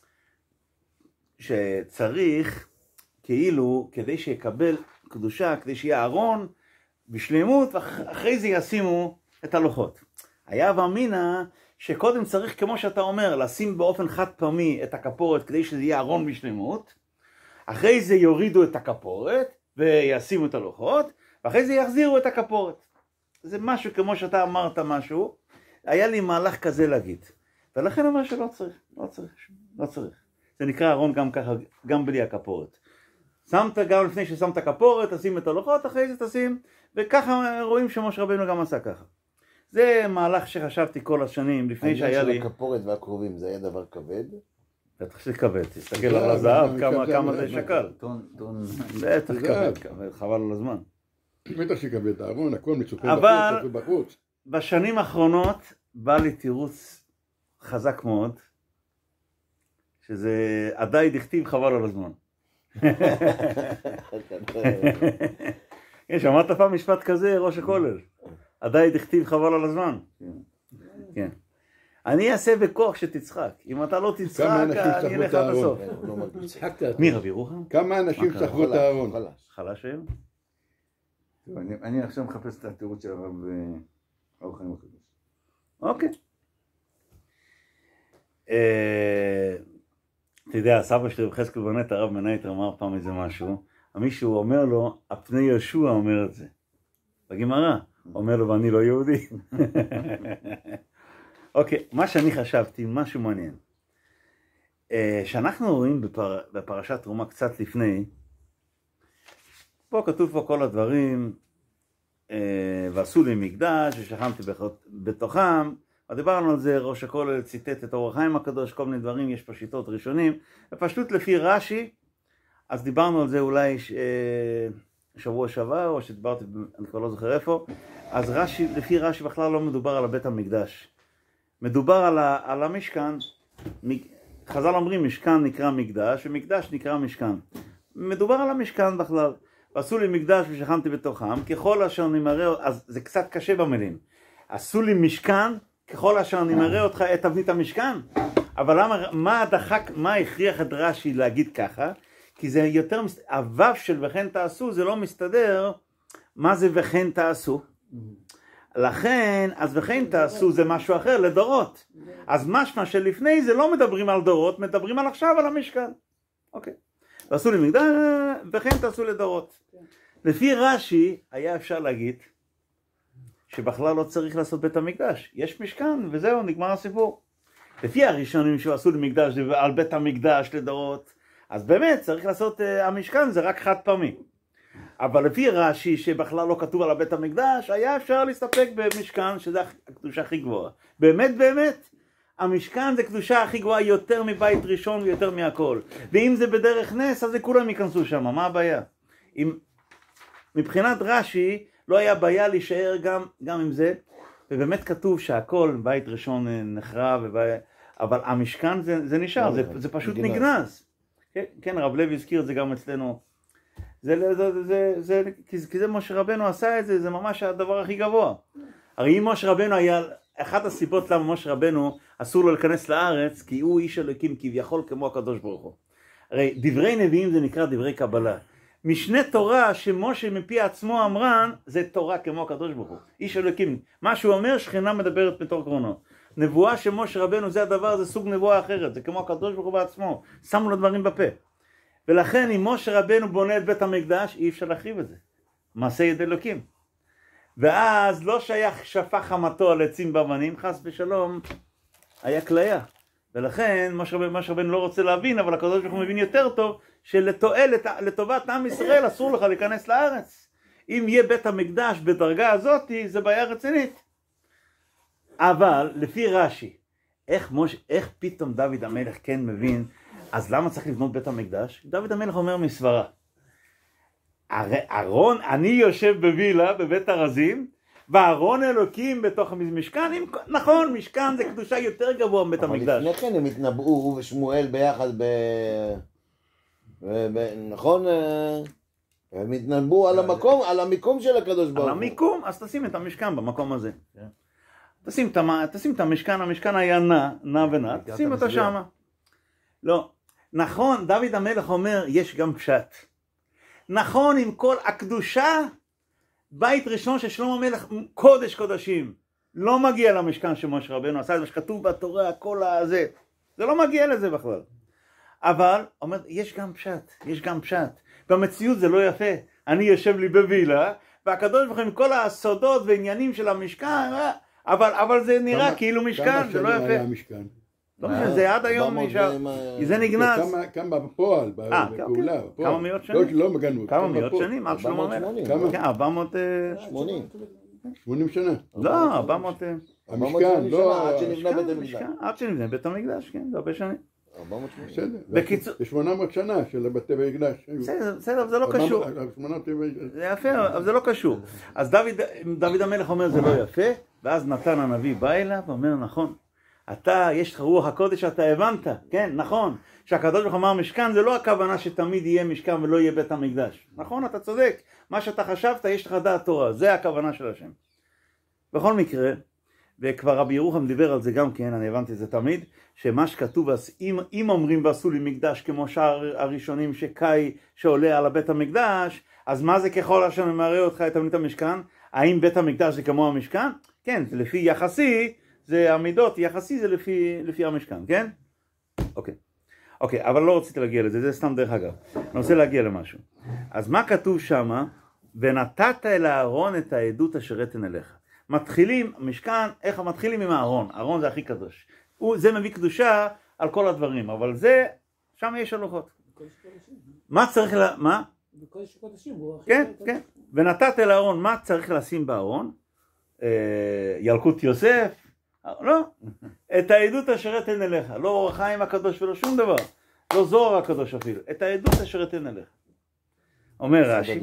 שצריך, כאילו, כדי שיקבל קדושה, כדי שיהיה ארון בשלמות, ואחרי זה ישימו את הלוחות. היה ואמינה שקודם צריך, כמו שאתה אומר, לשים באופן חד פעמי את הכפורת כדי שזה יהיה ארון בשלמות, אחרי זה יורידו את הכפורת וישימו את הלוחות, ואחרי זה יחזירו את הכפורת. זה משהו כמו שאתה אמרת משהו, היה לי מהלך כזה להגיד. ולכן אומר שלא צריך, לא צריך, לא צריך. זה נקרא ארון גם ככה, גם בלי הכפורת. שמת גם לפני ששמת כפורת, תשים את הלוחות, אחרי זה תשים, וככה רואים שמשה רבנו גם עשה ככה. זה מהלך שחשבתי כל השנים, לפני שהיה לי... העניין של הכפורת והקרובים, זה היה דבר כבד? בטח שזה כבד, תסתכל על הזהב, כמה זה שקל. בטח כבד, חבל על הזמן. בטח שכבד, הארון, הכל מצופה בחוץ. בשנים האחרונות בא לי תירוץ חזק מאוד, שזה עדיין דכתיב חבל על הזמן. שמעת פעם משפט כזה, ראש הכולל? עדיין דכתיב חבל על הזמן. כן. אני אעשה בכוח שתצחק. אם אתה לא תצחק, אני אלך עד הסוף. מי רבי רוחם? כמה אנשים סחבו את הארון? חלש היום? אני עכשיו מחפש את התירוץ של הרב אור חיים הקדוש. אוקיי. אתה יודע, סבא שלי בחזקאל בנט, הרב מנייטר אמר פעם איזה משהו, מישהו אומר לו, הפני ישוע אומר את זה. בגמרא, אומר לו, ואני לא יהודי. אוקיי, מה שאני חשבתי, משהו מעניין. שאנחנו רואים בפר... בפרשת תרומה קצת לפני, פה כתוב פה כל הדברים, ועשו לי מקדש, ושכנתי בתוכם, דיברנו על זה, ראש הכולל ציטט את אור החיים הקדוש, כל מיני דברים, יש פה שיטות ראשונים, ופשוט לפי רש"י, אז דיברנו על זה אולי שבוע שעבר, או שדיברתי, אני כבר לא זוכר איפה, אז רש"י, לפי רש"י בכלל לא מדובר על הבית המקדש, מדובר על, ה, על המשכן, חז"ל אומרים משכן נקרא מקדש, ומקדש נקרא משכן, מדובר על המשכן בכלל, ועשו לי מקדש ושכנתי בתוכם, ככל אשר נמראה, אז זה קצת קשה במילים, עשו לי משכן, ככל אשר אני מראה אותך את תבנית המשכן. אבל למה, מה הדחק, מה הכריח את רש"י להגיד ככה? כי זה יותר, הוו של וכן תעשו, זה לא מסתדר מה זה וכן תעשו. לכן, אז וכן תעשו זה משהו אחר, לדורות. אז משמע שלפני זה לא מדברים על דורות, מדברים על עכשיו על המשכן. אוקיי. ועשו לי מקדש, וכן תעשו לדורות. לפי רש"י היה אפשר להגיד, שבכלל לא צריך לעשות בית המקדש. יש משכן, וזהו, נגמר הסיפור. לפי הראשונים שעשו למקדש על בית המקדש לדורות, אז באמת צריך לעשות, uh, המשכן זה רק חד פעמי. אבל לפי רש"י שבכלל לא כתוב על הבית המקדש, היה אפשר להסתפק במשכן, שזה הקדושה הכי גבוהה. באמת, באמת, המשכן זה קדושה הכי גבוהה יותר מבית ראשון ויותר מהכל. ואם זה בדרך נס, אז זה כולם ייכנסו שם, מה הבעיה? אם, מבחינת רש"י, לא היה בעיה להישאר גם, גם עם זה, ובאמת כתוב שהכל, בית ראשון נחרב, ובית, אבל המשכן זה, זה נשאר, זה, זה פשוט נגנז. כן, כן, רב לוי הזכיר את זה גם אצלנו. זה, זה, זה, זה, זה, כי זה משה רבנו עשה את זה, זה ממש הדבר הכי גבוה. הרי אם משה רבנו היה, אחת הסיבות למה משה רבנו אסור לו להיכנס לארץ, כי הוא איש אלוקים כביכול כמו הקדוש ברוך הוא. הרי דברי נביאים זה נקרא דברי קבלה. משנה תורה שמשה מפי עצמו אמרן, זה תורה כמו הקדוש ברוך הוא. איש אלוקים. מה שהוא אומר, שכינה מדברת בתור קרונות. נבואה שמשה רבנו זה הדבר, זה סוג נבואה אחרת. זה כמו הקדוש ברוך הוא בעצמו. שמו לו דברים בפה. ולכן אם משה רבנו בונה את בית המקדש, אי אפשר להחריב את זה. מעשה ידי אלוקים. ואז לא שייך שפך חמתו על עצים באבנים, חס ושלום, היה כליה. ולכן משה רבנו לא רוצה להבין, אבל הקדוש ברוך הוא מבין יותר טוב, שלתועלת, לטובת עם ישראל אסור לך להיכנס לארץ. אם יהיה בית המקדש בדרגה הזאת, זה בעיה רצינית. אבל לפי רש"י, איך, מוש, איך פתאום דוד המלך כן מבין, אז למה צריך לבנות בית המקדש? דוד המלך אומר מסברה. ארון, אני יושב בווילה, בבית הרזים, וארון אלוקים בתוך המשכן, נכון, משכן זה קדושה יותר גבוה מבית המקדש. אבל לפני כן הם התנבאו, הוא ושמואל ביחד ב... נכון? הם התנבאו על המקום, על המיקום של הקדוש ברוך הוא. על המיקום, אז תשים את המשכן במקום הזה. תשים את המשכן, המשכן היה נע, נע ונע, תשים אותו שמה. לא, נכון, דוד המלך אומר, יש גם פשט. נכון, עם כל הקדושה, בית ראשון של שלמה המלך, קודש קודשים, לא מגיע למשכן שמשה רבנו עשה, זה מה שכתוב בתורה, הכל הזה, זה לא מגיע לזה בכלל. אבל, אומר, יש גם פשט, יש גם פשט. במציאות זה לא יפה. אני יושב לי בווילה, והקדוש ברוך הוא עם כל הסודות ועניינים של המשכן, אבל, אבל זה נראה כמה, כאילו משכן, זה לא יפה. כמה שנים היה המשכן? לא משנה, זה עד היום נשאר, זה נגנז. כמה בפועל, בפעולה. כמה מאות שנים? לא מגנות. כמה מאות שנים, עד שלמה המלך. כמה? ארבע מאות שמונים. שמונים שנה. לא, ארבע מאות... המשכן, לא... עד שנבנה בית המקדש. עד שנבנה בית המקדש, כן, זה הרבה שנים. בקיצור... זה שמונה מאות שנה של בתי המקדש. בסדר, זה לא קשור. זה יפה, אבל זה לא קשור. אז דוד המלך אומר זה לא יפה, ואז נתן הנביא בא אליו ואומר נכון. אתה, יש לך רוח הקודש, אתה הבנת, כן, נכון, שהקדוש ברוך הוא אמר משכן, זה לא הכוונה שתמיד יהיה משכן ולא יהיה בית המקדש. נכון, אתה צודק, מה שאתה חשבת, יש לך דעת תורה, זה הכוונה של השם. בכל מקרה, וכבר רבי ירוחם דיבר על זה גם כן, אני הבנתי את זה תמיד, שמה שכתוב, אם, אם אומרים ועשו לי מקדש כמו שאר הראשונים שקאי שעולה על הבית המקדש, אז מה זה ככל אשר ממראה אותך את תבנית המשכן? האם בית המקדש זה כמו המשכן? כן, זה לפי יחסי, זה המידות, יחסי זה לפי, לפי המשכן, כן? אוקיי. אוקיי, אבל לא רציתי להגיע לזה, זה סתם דרך אגב. אני רוצה להגיע למשהו. אז מה כתוב שמה? ונתת אל הארון את העדות אשר אתן אליך. מתחילים, משכן, איך מתחילים עם הארון? הארון זה הכי קדוש. הוא, זה מביא קדושה על כל הדברים, אבל זה, שם יש הלוחות. מה צריך לה, מה? בקודש הקודשים הוא הכי כן, כן. ונתת אל הארון, מה צריך לשים בארון? אה, ילקוט יוסף? לא, את העדות אשר אתן אליך, לא אור החיים הקדוש ולא שום דבר, לא זוהר הקדוש אפילו, את העדות אשר אתן אליך. אומר רש"י,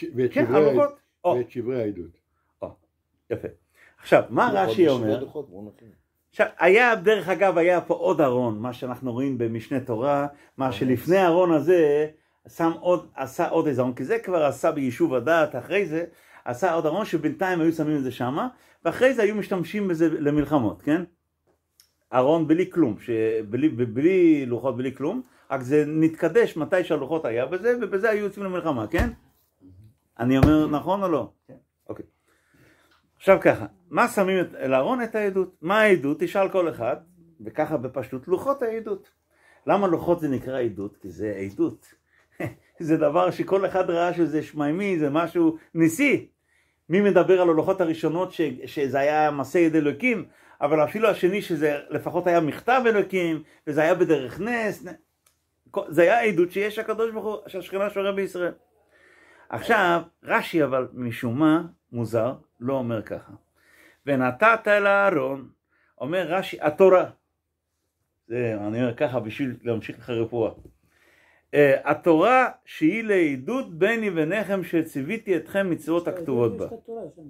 ואת שברי העדות. יפה. עכשיו, מה רש"י אומר? עכשיו, היה, דרך אגב, היה פה עוד ארון, מה שאנחנו רואים במשנה תורה, מה שלפני הארון הזה, שם עוד, עשה עוד איזה ארון, כי זה כבר עשה ביישוב הדעת, אחרי זה, עשה עוד ארון שבינתיים היו שמים את זה שמה, ואחרי זה היו משתמשים בזה למלחמות, כן? ארון בלי כלום, שבלי, בלי לוחות, בלי כלום, רק זה נתקדש מתי שהלוחות היה בזה, ובזה היו יוצאים למלחמה, כן? אני אומר נכון או לא? כן. אוקיי. עכשיו ככה, מה שמים אל הארון? את העדות. מה העדות? תשאל כל אחד, וככה בפשטות, לוחות העדות. למה לוחות זה נקרא עדות? כי זה עדות. זה דבר שכל אחד ראה שזה שמיימי, זה משהו ניסי. מי מדבר על הלוחות הראשונות ש, שזה היה מעשה ידי אלוקים, אבל אפילו השני שזה לפחות היה מכתב אלוקים, וזה היה בדרך נס, זה היה עדות שיש הקדוש ברוך הוא, שהשכינה שורה בישראל. עכשיו, רש"י אבל משום מה, מוזר, לא אומר ככה. ונתת אל הארון, אומר רש"י, התורה. זה, אני אומר ככה בשביל להמשיך לך רפואה. Uh, התורה שהיא לעדות ביני וביניכם שציוויתי אתכם מצוות הכתובות בה.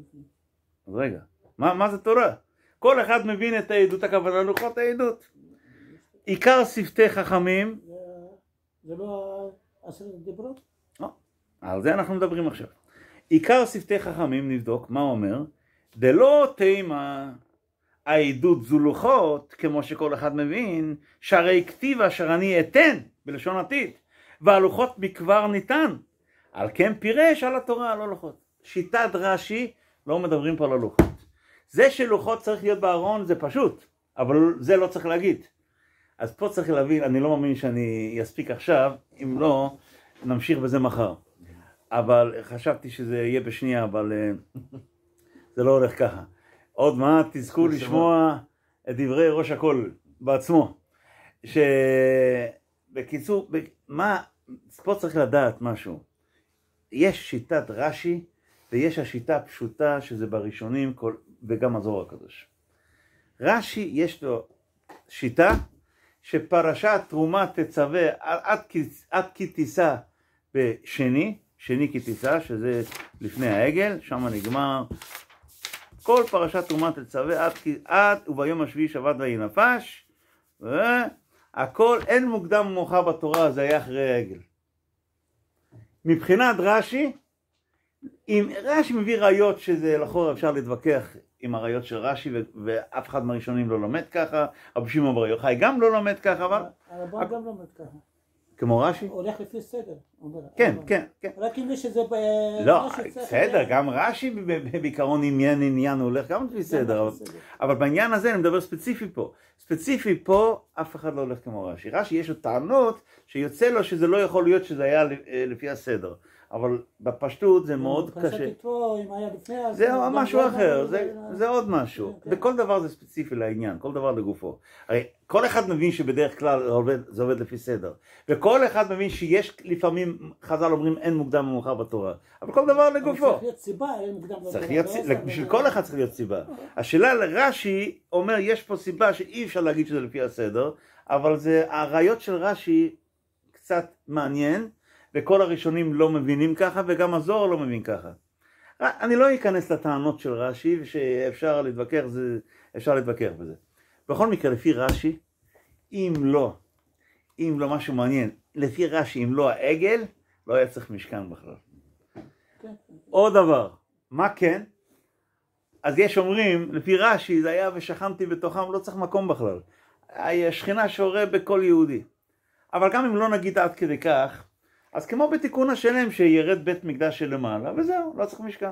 אז רגע, מה, מה זה תורה? כל אחד מבין את העדות, הכוונה לוחות העדות. עיקר שפתי חכמים, זה לא עשרת דיברות? לא, על זה אנחנו מדברים עכשיו. עיקר שפתי חכמים, נבדוק מה אומר, דלא תימה העדות זו לוחות, כמו שכל אחד מבין, שהרי כתיב אשר אני אתן, בלשון עתיד, והלוחות מכבר ניתן, על כן פירש על התורה, לא לוחות. שיטת רש"י, לא מדברים פה על הלוחות. זה שלוחות צריך להיות בארון זה פשוט, אבל זה לא צריך להגיד. אז פה צריך להבין, אני לא מאמין שאני אספיק עכשיו, אם לא, נמשיך בזה מחר. אבל חשבתי שזה יהיה בשנייה, אבל זה לא הולך ככה. עוד מעט תזכו לשמוע את דברי ראש הכל בעצמו. שבקיצור, מה, פה צריך לדעת משהו. יש שיטת רש"י, ויש השיטה הפשוטה שזה בראשונים וגם הזוהר הקדוש. רש"י יש לו שיטה שפרשת תרומה תצווה עד, עד כי תישא בשני, שני כי תישא, שזה לפני העגל, שם נגמר כל פרשת תרומה תצווה עד, עד וביום השביעי שבת ויהי נפש, והכל אין מוקדם ומאוחר בתורה, זה היה אחרי העגל. מבחינת רש"י, אם רש"י מביא ראיות שזה לחור אפשר להתווכח עם הראיות של רש"י, ואף אחד מהראשונים לא לומד ככה, רבי שמעון בר יוחאי גם לא לומד ככה, אבל... הרמב"ם גם לומד ככה. כמו רש"י? הולך לפי סדר. כן, כן, כן. רק אם יש שזה... לא, בסדר, גם רש"י בעיקרון עניין עניין הולך גם לפי סדר, אבל בעניין הזה אני מדבר ספציפי פה. ספציפי פה אף אחד לא הולך כמו רש"י. רש"י יש לו טענות שיוצא לו שזה לא יכול להיות שזה היה לפי הסדר. אבל בפשטות זה מאוד קשה. זה משהו אחר, זה עוד משהו. וכל דבר זה ספציפי לעניין, כל דבר לגופו. הרי כל אחד מבין שבדרך כלל זה עובד לפי סדר. וכל אחד מבין שיש לפעמים, חז"ל אומרים אין מוקדם ומאוחר בתורה. אבל כל דבר לגופו. צריך להיות סיבה, אין מוקדם בתורה. בשביל כל אחד צריך להיות סיבה. השאלה לרש"י אומר יש פה סיבה שאי אפשר להגיד שזה לפי הסדר, אבל הראיות של רש"י קצת מעניין. וכל הראשונים לא מבינים ככה, וגם הזוהר לא מבין ככה. אני לא אכנס לטענות של רש"י, שאפשר להתווכח, זה, אפשר להתווכח בזה. בכל מקרה, לפי רש"י, אם לא, אם לא משהו מעניין, לפי רש"י, אם לא העגל, לא היה צריך משכן בכלל. כן. עוד דבר, מה כן? אז יש אומרים, לפי רש"י, זה היה ושכנתי בתוכם, לא צריך מקום בכלל. השכינה שורה בכל יהודי. אבל גם אם לא נגיד עד כדי כך, אז כמו בתיקון השלם שירד בית מקדש שלמעלה, וזהו, לא צריך משכן.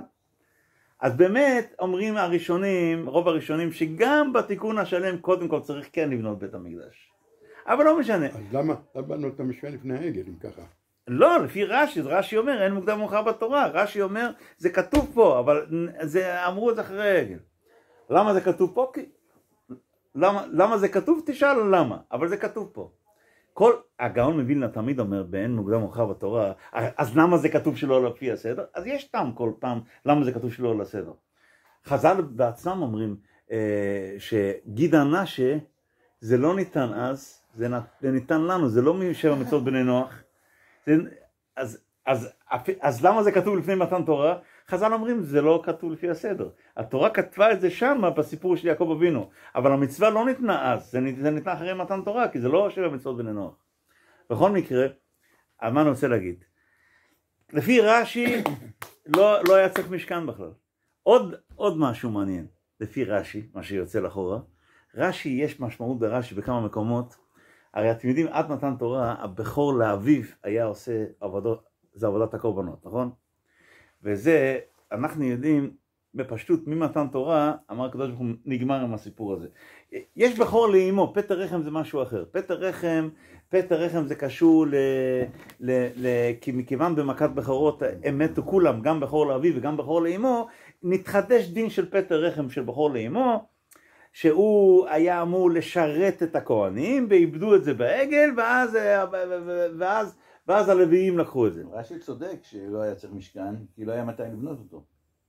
אז באמת אומרים הראשונים, רוב הראשונים, שגם בתיקון השלם קודם כל צריך כן לבנות בית המקדש. אבל לא משנה. אז למה? למה בנו את המשכן לפני העגל, אם ככה? לא, לפי רש"י, רש"י אומר, אין מוקדם מאוחר בתורה. רש"י אומר, זה כתוב פה, אבל זה, אמרו את זה אחרי העגל. למה זה כתוב פה? כי... למה, למה זה כתוב? תשאל למה, אבל זה כתוב פה. כל הגאון מווילנה תמיד אומר באין מוקדם מאוחר בתורה, אז למה זה כתוב שלא לפי הסדר? אז יש טעם כל פעם למה זה כתוב שלא לסדר. חז"ל בעצמם אומרים אה, שגיד הנשה זה לא ניתן אז, זה, זה ניתן לנו, זה לא משבע מצוות בני נוח. זה, אז, אז, אז, אז למה זה כתוב לפני מתן תורה? חז"ל אומרים זה לא כתוב לפי הסדר. התורה כתבה את זה שם בסיפור של יעקב אבינו, אבל המצווה לא ניתנה אז, זה, זה ניתנה אחרי מתן תורה, כי זה לא שבע מצוות בני נוח. בכל מקרה, מה אני רוצה להגיד? לפי רש"י לא, לא היה צריך משכן בכלל. עוד, עוד משהו מעניין, לפי רש"י, מה שיוצא לחורה, רש"י יש משמעות ברש"י בכמה מקומות, הרי אתם יודעים עד מתן תורה, הבכור לאביו היה עושה עבודות, זה עבודת הקורבנות, נכון? וזה, אנחנו יודעים, בפשטות, ממתן תורה, אמר הקדוש ברוך הוא, נגמר עם הסיפור הזה. יש בכור לאמו, פטר רחם זה משהו אחר. פטר רחם, פטר רחם זה קשור ל... ל, ל כי מכיוון במכת בכורות, הם מתו כולם, גם בכור לאביו וגם בכור לאמו, נתחדש דין של פטר רחם של בכור לאמו, שהוא היה אמור לשרת את הכהנים, ואיבדו את זה בעגל, ואז... ואז ואז הלוויים לקחו את זה. רש"י צודק שלא היה צריך משכן, כי לא היה מתי לבנות אותו.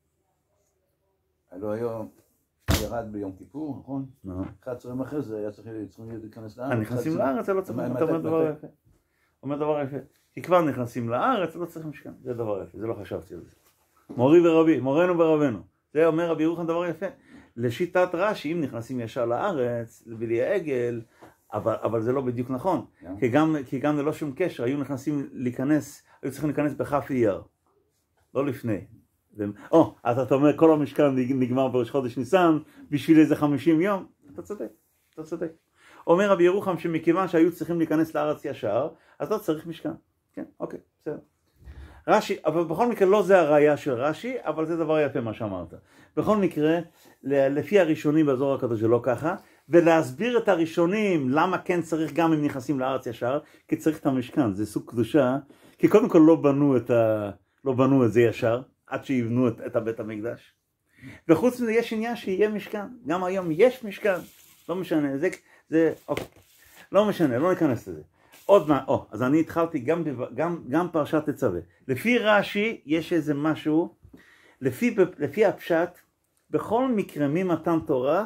הלוא היום ירד ביום כיפור, נכון? אחד עשרה יום אחרי זה היה צריך להיכנס לארץ. נכנסים לארץ, לא צריך, אתה אומר דבר יפה. אומר דבר יפה. כי כבר נכנסים לארץ, לא צריך משכן. זה דבר יפה, זה לא חשבתי על זה. מורי ורבי, מורנו ורבנו. זה אומר רבי ירוחם דבר יפה. לשיטת רש"י, אם נכנסים ישר לארץ, בלי העגל, אבל, אבל זה לא בדיוק נכון, yeah. כי, גם, כי גם ללא שום קשר, היו נכנסים להיכנס, היו צריכים להיכנס בכף אייר, לא לפני. או, אז אתה אומר, כל המשכן נגמר בראש חודש ניסן, בשביל איזה חמישים יום, אתה צודק, אתה צודק. אומר רבי ירוחם שמכיוון שהיו צריכים להיכנס לארץ ישר, אז לא צריך משכן. כן, אוקיי, בסדר. רש"י, אבל בכל מקרה לא זה הראייה של רש"י, אבל זה דבר יפה מה שאמרת. בכל מקרה, לפי הראשונים באזור הקדוש זה לא ככה, ולהסביר את הראשונים למה כן צריך גם אם נכנסים לארץ ישר, כי צריך את המשכן, זה סוג קדושה, כי קודם כל לא בנו את, ה, לא בנו את זה ישר, עד שיבנו את, את הבית המקדש. וחוץ מזה יש עניין שיהיה משכן, גם היום יש משכן, לא משנה, זה, זה, אוקיי, לא משנה, לא ניכנס לזה. עוד מה, או, אז אני התחלתי גם, גם, גם פרשת תצווה. לפי רש"י יש איזה משהו, לפי, לפי הפשט, בכל מקרה ממתן תורה,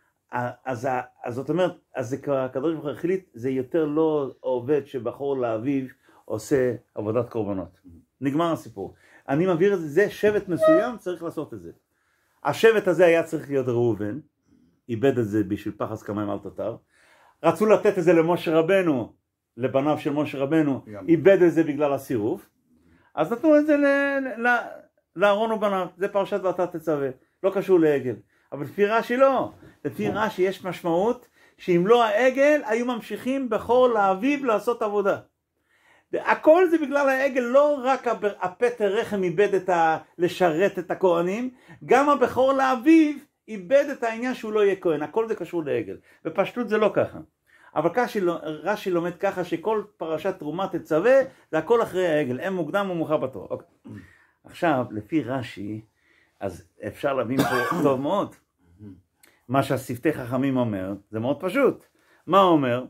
אז, אז זאת אומרת, אז זה הקדוש ברוך הוא החליט, זה יותר לא עובד שבחור לאביו עושה עבודת קורבנות. נגמר הסיפור. אני מבהיר את זה, זה שבט מסוים צריך לעשות את זה. השבט הזה היה צריך להיות ראובן, איבד את זה בשביל פחס כמים אל תותר, רצו לתת את זה למשה רבנו, לבניו של משה רבנו, איבד את זה בגלל הסירוב, אז נתנו את זה לאהרון ובניו, זה פרשת ואתה תצווה, לא קשור לעגל. אבל לפי רש"י לא, לפי רש"י יש משמעות שאם לא העגל היו ממשיכים בכור לאביו לעשות עבודה. הכל זה בגלל העגל, לא רק הפטר רחם איבד את ה... לשרת את הכהנים, גם הבכור לאביו איבד את העניין שהוא לא יהיה כהן, הכל זה קשור לעגל, בפשטות זה לא ככה. אבל רש"י לומד ככה שכל פרשת תרומה תצווה, זה הכל אחרי העגל, אין מוקדם ומאוחר בתורה. אוקיי. עכשיו, לפי רש"י, אז אפשר להבין פה טוב מאוד. מה שהשפתי חכמים אומר, זה מאוד פשוט. מה אומר?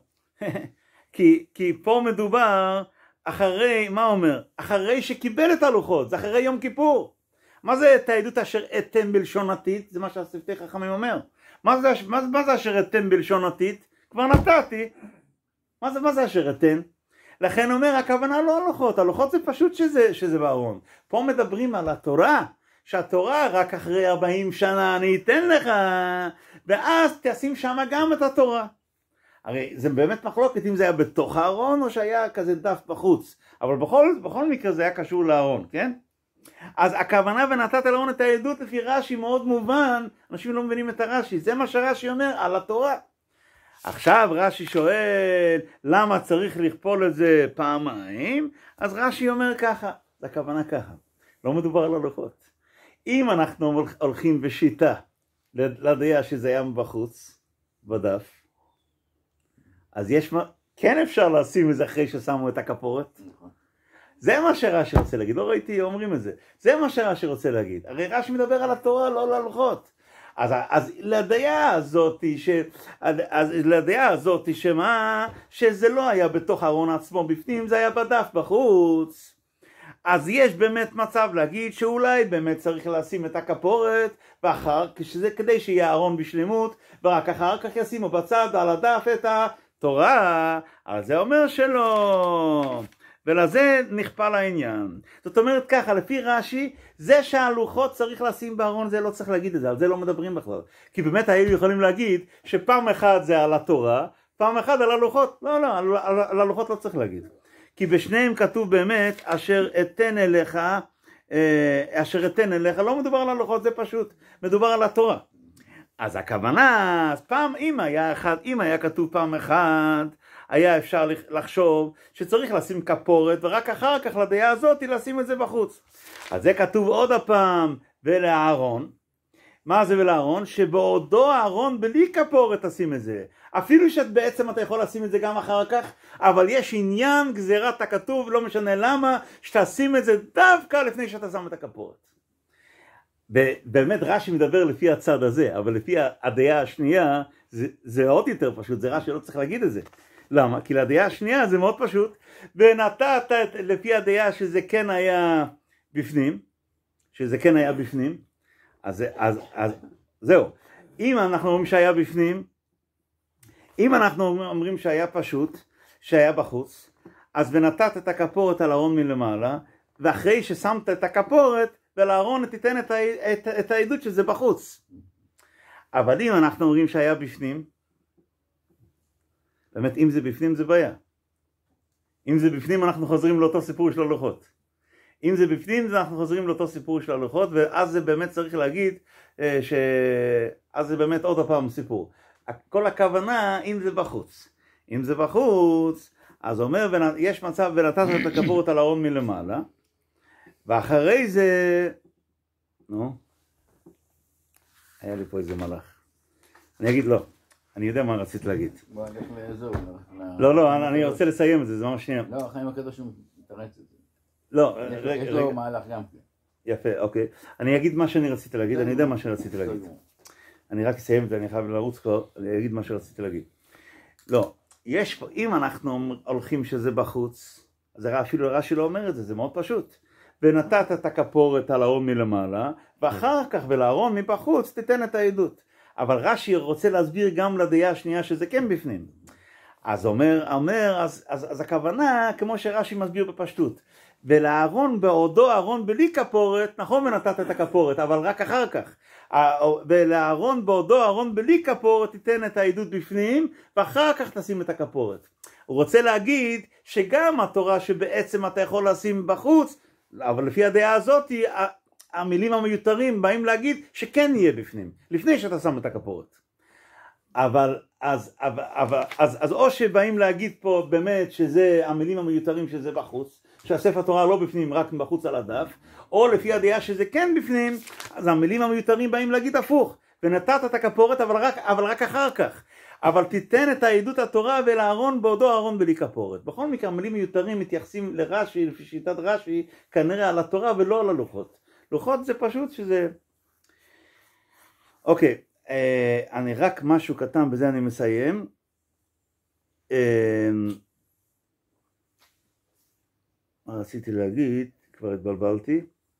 כי, כי פה מדובר אחרי, מה אומר? אחרי שקיבל את הלוחות, זה אחרי יום כיפור. מה זה את העדות אשר אתם בלשון עתיד? זה מה שהשפתי חכמים אומר. מה זה, מה, מה זה אשר אתם בלשון עתיד? כבר נתתי. מה זה, מה זה אשר אתם? לכן אומר, הכוונה לא הלוחות, הלוחות זה פשוט שזה, שזה בארון. פה מדברים על התורה, שהתורה רק אחרי ארבעים שנה אני אתן לך, ואז תשים שם גם את התורה. הרי זה באמת מחלוקת אם זה היה בתוך הארון או שהיה כזה דף בחוץ, אבל בכל, בכל מקרה זה היה קשור לארון, כן? אז הכוונה ונתת לארון את העדות לפי רש"י מאוד מובן, אנשים לא מבינים את הרש"י, זה מה שרש"י אומר על התורה. עכשיו רש"י שואל למה צריך לכפול את זה פעמיים, אז רש"י אומר ככה, זה הכוונה ככה, לא מדובר על הלוחות. אם אנחנו הולכים בשיטה לדעה שזה היה בחוץ, בדף, אז יש מה, כן אפשר לשים את זה אחרי ששמו את הכפורת. זה מה שרש"י רוצה להגיד, לא ראיתי אומרים את זה, זה מה שרש"י רוצה להגיד. הרי רש"י מדבר על התורה, לא על הלוחות. אז, אז לדעה הזאת, ש, אז לדעה הזאת שמה, שזה לא היה בתוך הארון עצמו בפנים, זה היה בדף בחוץ. אז יש באמת מצב להגיד שאולי באמת צריך לשים את הכפורת, ואחר, כשזה כדי שיהיה הארון בשלמות, ורק אחר כך ישימו בצד על הדף את התורה, אז זה אומר שלא. ולזה נכפל העניין. זאת אומרת ככה, לפי רש"י, זה שהלוחות צריך לשים בארון, זה לא צריך להגיד את זה, על זה לא מדברים בכלל. כי באמת היו יכולים להגיד שפעם אחת זה על התורה, פעם אחת על הלוחות. לא, לא, על, על, על הלוחות לא צריך להגיד. כי בשניהם כתוב באמת, אשר אתן אליך, אשר אתן אליך, לא מדובר על הלוחות, זה פשוט, מדובר על התורה. אז הכוונה, אז פעם אם היה אחד, אם היה כתוב פעם אחת, היה אפשר לחשוב שצריך לשים כפורת, ורק אחר כך לדעה הזאת לשים את זה בחוץ. אז זה כתוב עוד הפעם, ולאהרון. מה זה ולאהרון? שבעודו האהרון בלי כפורת תשים את זה. אפילו שבעצם אתה יכול לשים את זה גם אחר כך, אבל יש עניין גזירת הכתוב, לא משנה למה, שתשים את זה דווקא לפני שאתה שם את הכפורת. באמת רש"י מדבר לפי הצד הזה, אבל לפי הדעה השנייה, זה, זה עוד יותר פשוט, זה רש"י לא צריך להגיד את זה. למה? כי לדעה השנייה זה מאוד פשוט, ונתת לפי הדעה שזה כן היה בפנים, שזה כן היה בפנים, אז, אז, אז זהו. אם אנחנו אומרים שהיה בפנים, אם אנחנו אומרים שהיה פשוט, שהיה בחוץ, אז ונתת את הכפורת על הארון מלמעלה, ואחרי ששמת את הכפורת, ולארון תיתן את, את, את העדות שזה בחוץ. אבל אם אנחנו אומרים שהיה בפנים, באמת, אם זה בפנים זה בעיה. אם זה בפנים אנחנו חוזרים לאותו סיפור של הלוחות. אם זה בפנים זה אנחנו חוזרים לאותו סיפור של הלוחות, ואז זה באמת צריך להגיד ש... אז זה באמת עוד הפעם סיפור. כל הכוונה אם זה בחוץ. אם זה בחוץ, אז אומר, יש מצב ונתת את הכפורת על הארון מלמעלה, ואחרי זה, נו, היה לי פה איזה מלאך. אני אגיד לא, אני יודע מה רצית להגיד. בוא נלך לאזור. לא, לא, אני רוצה לסיים את זה, זה ממש שנייה. לא, החיים הקדוש הוא מתרץ את זה. לא, יש לו מהלך גם. יפה, אוקיי. אני אגיד מה שאני רציתי להגיד, אני יודע מה שרציתי להגיד. אני רק אסיים את זה, אני חייב לרוץ כבר, אני אגיד מה שרציתי להגיד. לא, יש פה, אם אנחנו הולכים שזה בחוץ, אז אפילו רש"י לא אומר את זה, זה מאוד פשוט. ונתת את הכפורת על הארון מלמעלה, ואחר כך ולארון מבחוץ תיתן את העדות. אבל רש"י רוצה להסביר גם לדעה השנייה שזה כן בפנים. אז אומר, אומר, אז, אז, אז הכוונה, כמו שרש"י מסביר בפשטות, ולארון בעודו ארון בלי כפורת, נכון ונתת את הכפורת, אבל רק אחר כך. ולארון בעודו ארון בלי כפורת תיתן את העדות בפנים, ואחר כך תשים את הכפורת. הוא רוצה להגיד שגם התורה שבעצם אתה יכול לשים בחוץ, אבל לפי הדעה הזאת, המילים המיותרים באים להגיד שכן יהיה בפנים, לפני שאתה שם את הכפורת. אבל אז, אבל, אבל, אז, אז או שבאים להגיד פה באמת שזה המילים המיותרים שזה בחוץ, שהספר התורה לא בפנים רק בחוץ על הדף, או לפי הדעה שזה כן בפנים, אז המילים המיותרים באים להגיד הפוך, ונתת את הכפורת אבל רק, אבל רק אחר כך. אבל תיתן את העדות התורה ולארון בעודו ארון בלי כפורת. בכל מקרה המילים מיותרים מתייחסים לרש"י, לפי שיטת רש"י, כנראה על התורה ולא על הלוחות. לוחות זה פשוט שזה... אוקיי, אה, אני רק משהו קטן, בזה אני מסיים. אה, מה רציתי להגיד? כבר התבלבלתי.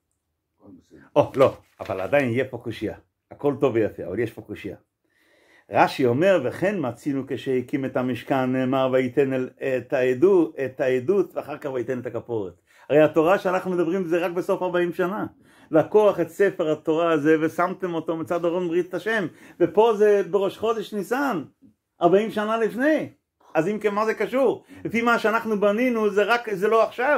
או, לא, אבל עדיין יהיה פה קושיה. הכל טוב ויפה, אבל יש פה קושיה. רש"י אומר, וכן מצינו כשהקים את המשכן, נאמר וייתן את העדות, את העדות ואחר כך וייתן את הכפורת. הרי התורה שאנחנו מדברים זה רק בסוף ארבעים שנה. לקוח את ספר התורה הזה ושמתם אותו מצד ארון ברית השם, ופה זה בראש חודש ניסן, ארבעים שנה לפני. אז אם כן, מה זה קשור? לפי מה שאנחנו בנינו זה רק, זה לא עכשיו.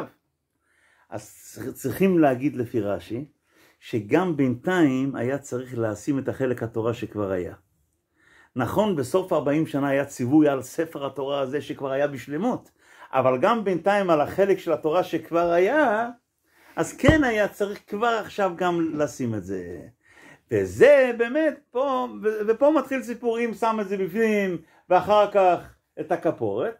אז צריכים להגיד לפי רש"י, שגם בינתיים היה צריך לשים את החלק התורה שכבר היה. נכון, בסוף ארבעים שנה היה ציווי על ספר התורה הזה שכבר היה בשלמות, אבל גם בינתיים על החלק של התורה שכבר היה, אז כן היה צריך כבר עכשיו גם לשים את זה. וזה באמת פה, ופה מתחיל סיפור אם שם את זה בפנים ואחר כך את הכפורת,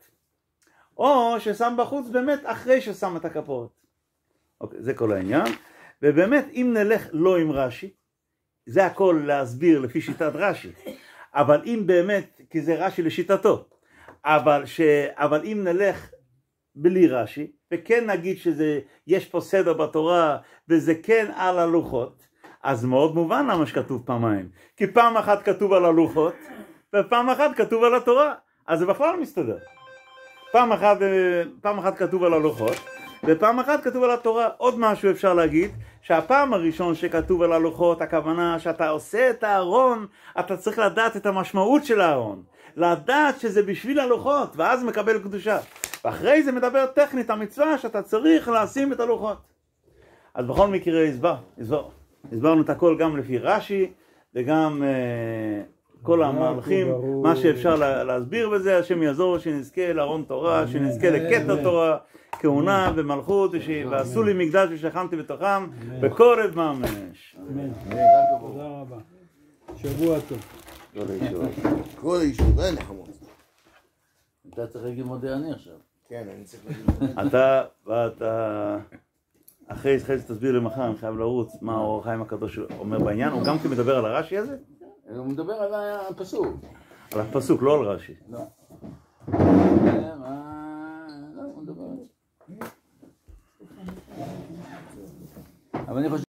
או ששם בחוץ באמת אחרי ששם את הכפורת. אוקיי, זה כל העניין. ובאמת אם נלך לא עם רש"י, זה הכל להסביר לפי שיטת רש"י, אבל אם באמת, כי זה רש"י לשיטתו, אבל, ש, אבל אם נלך בלי רש"י, וכן נגיד שזה, יש פה סדר בתורה, וזה כן על הלוחות, אז מאוד מובן למה שכתוב פעמיים. כי פעם אחת כתוב על הלוחות, ופעם אחת כתוב על התורה, אז זה בכלל מסתדר. פעם אחת, פעם אחת כתוב על הלוחות, ופעם אחת כתוב על התורה. עוד משהו אפשר להגיד, שהפעם הראשון שכתוב על הלוחות, הכוונה שאתה עושה את הארון, אתה צריך לדעת את המשמעות של הארון. לדעת שזה בשביל הלוחות, ואז מקבל קדושה. ואחרי זה מדבר טכנית המצווה שאתה צריך לשים את הלוחות. אז בכל מקרה הסבר, הסבר. הסברנו את הכל גם לפי רש"י, וגם אה, כל המהלכים, מה שאפשר לה, להסביר בזה, השם יעזור שנזכה לארון תורה, שנזכה לקטע תורה, כהונה ומלכות, ועשו לי מקדש ושכנתי בתוכם, בקורב ממש. אמן. תודה רבה. שבוע טוב. כל האישור, אין נחמות. אתה צריך להגיד מודה אני עכשיו. כן, אני צריך להגיד. אתה, ואתה, אחרי זה תסביר לי מחר, אני חייב לרוץ, מה האור החיים הקדוש אומר בעניין, הוא גם כן מדבר על הרש"י הזה? הוא מדבר על הפסוק. על הפסוק, לא על רש"י. לא. לא, הוא מדבר על זה. אבל אני חושב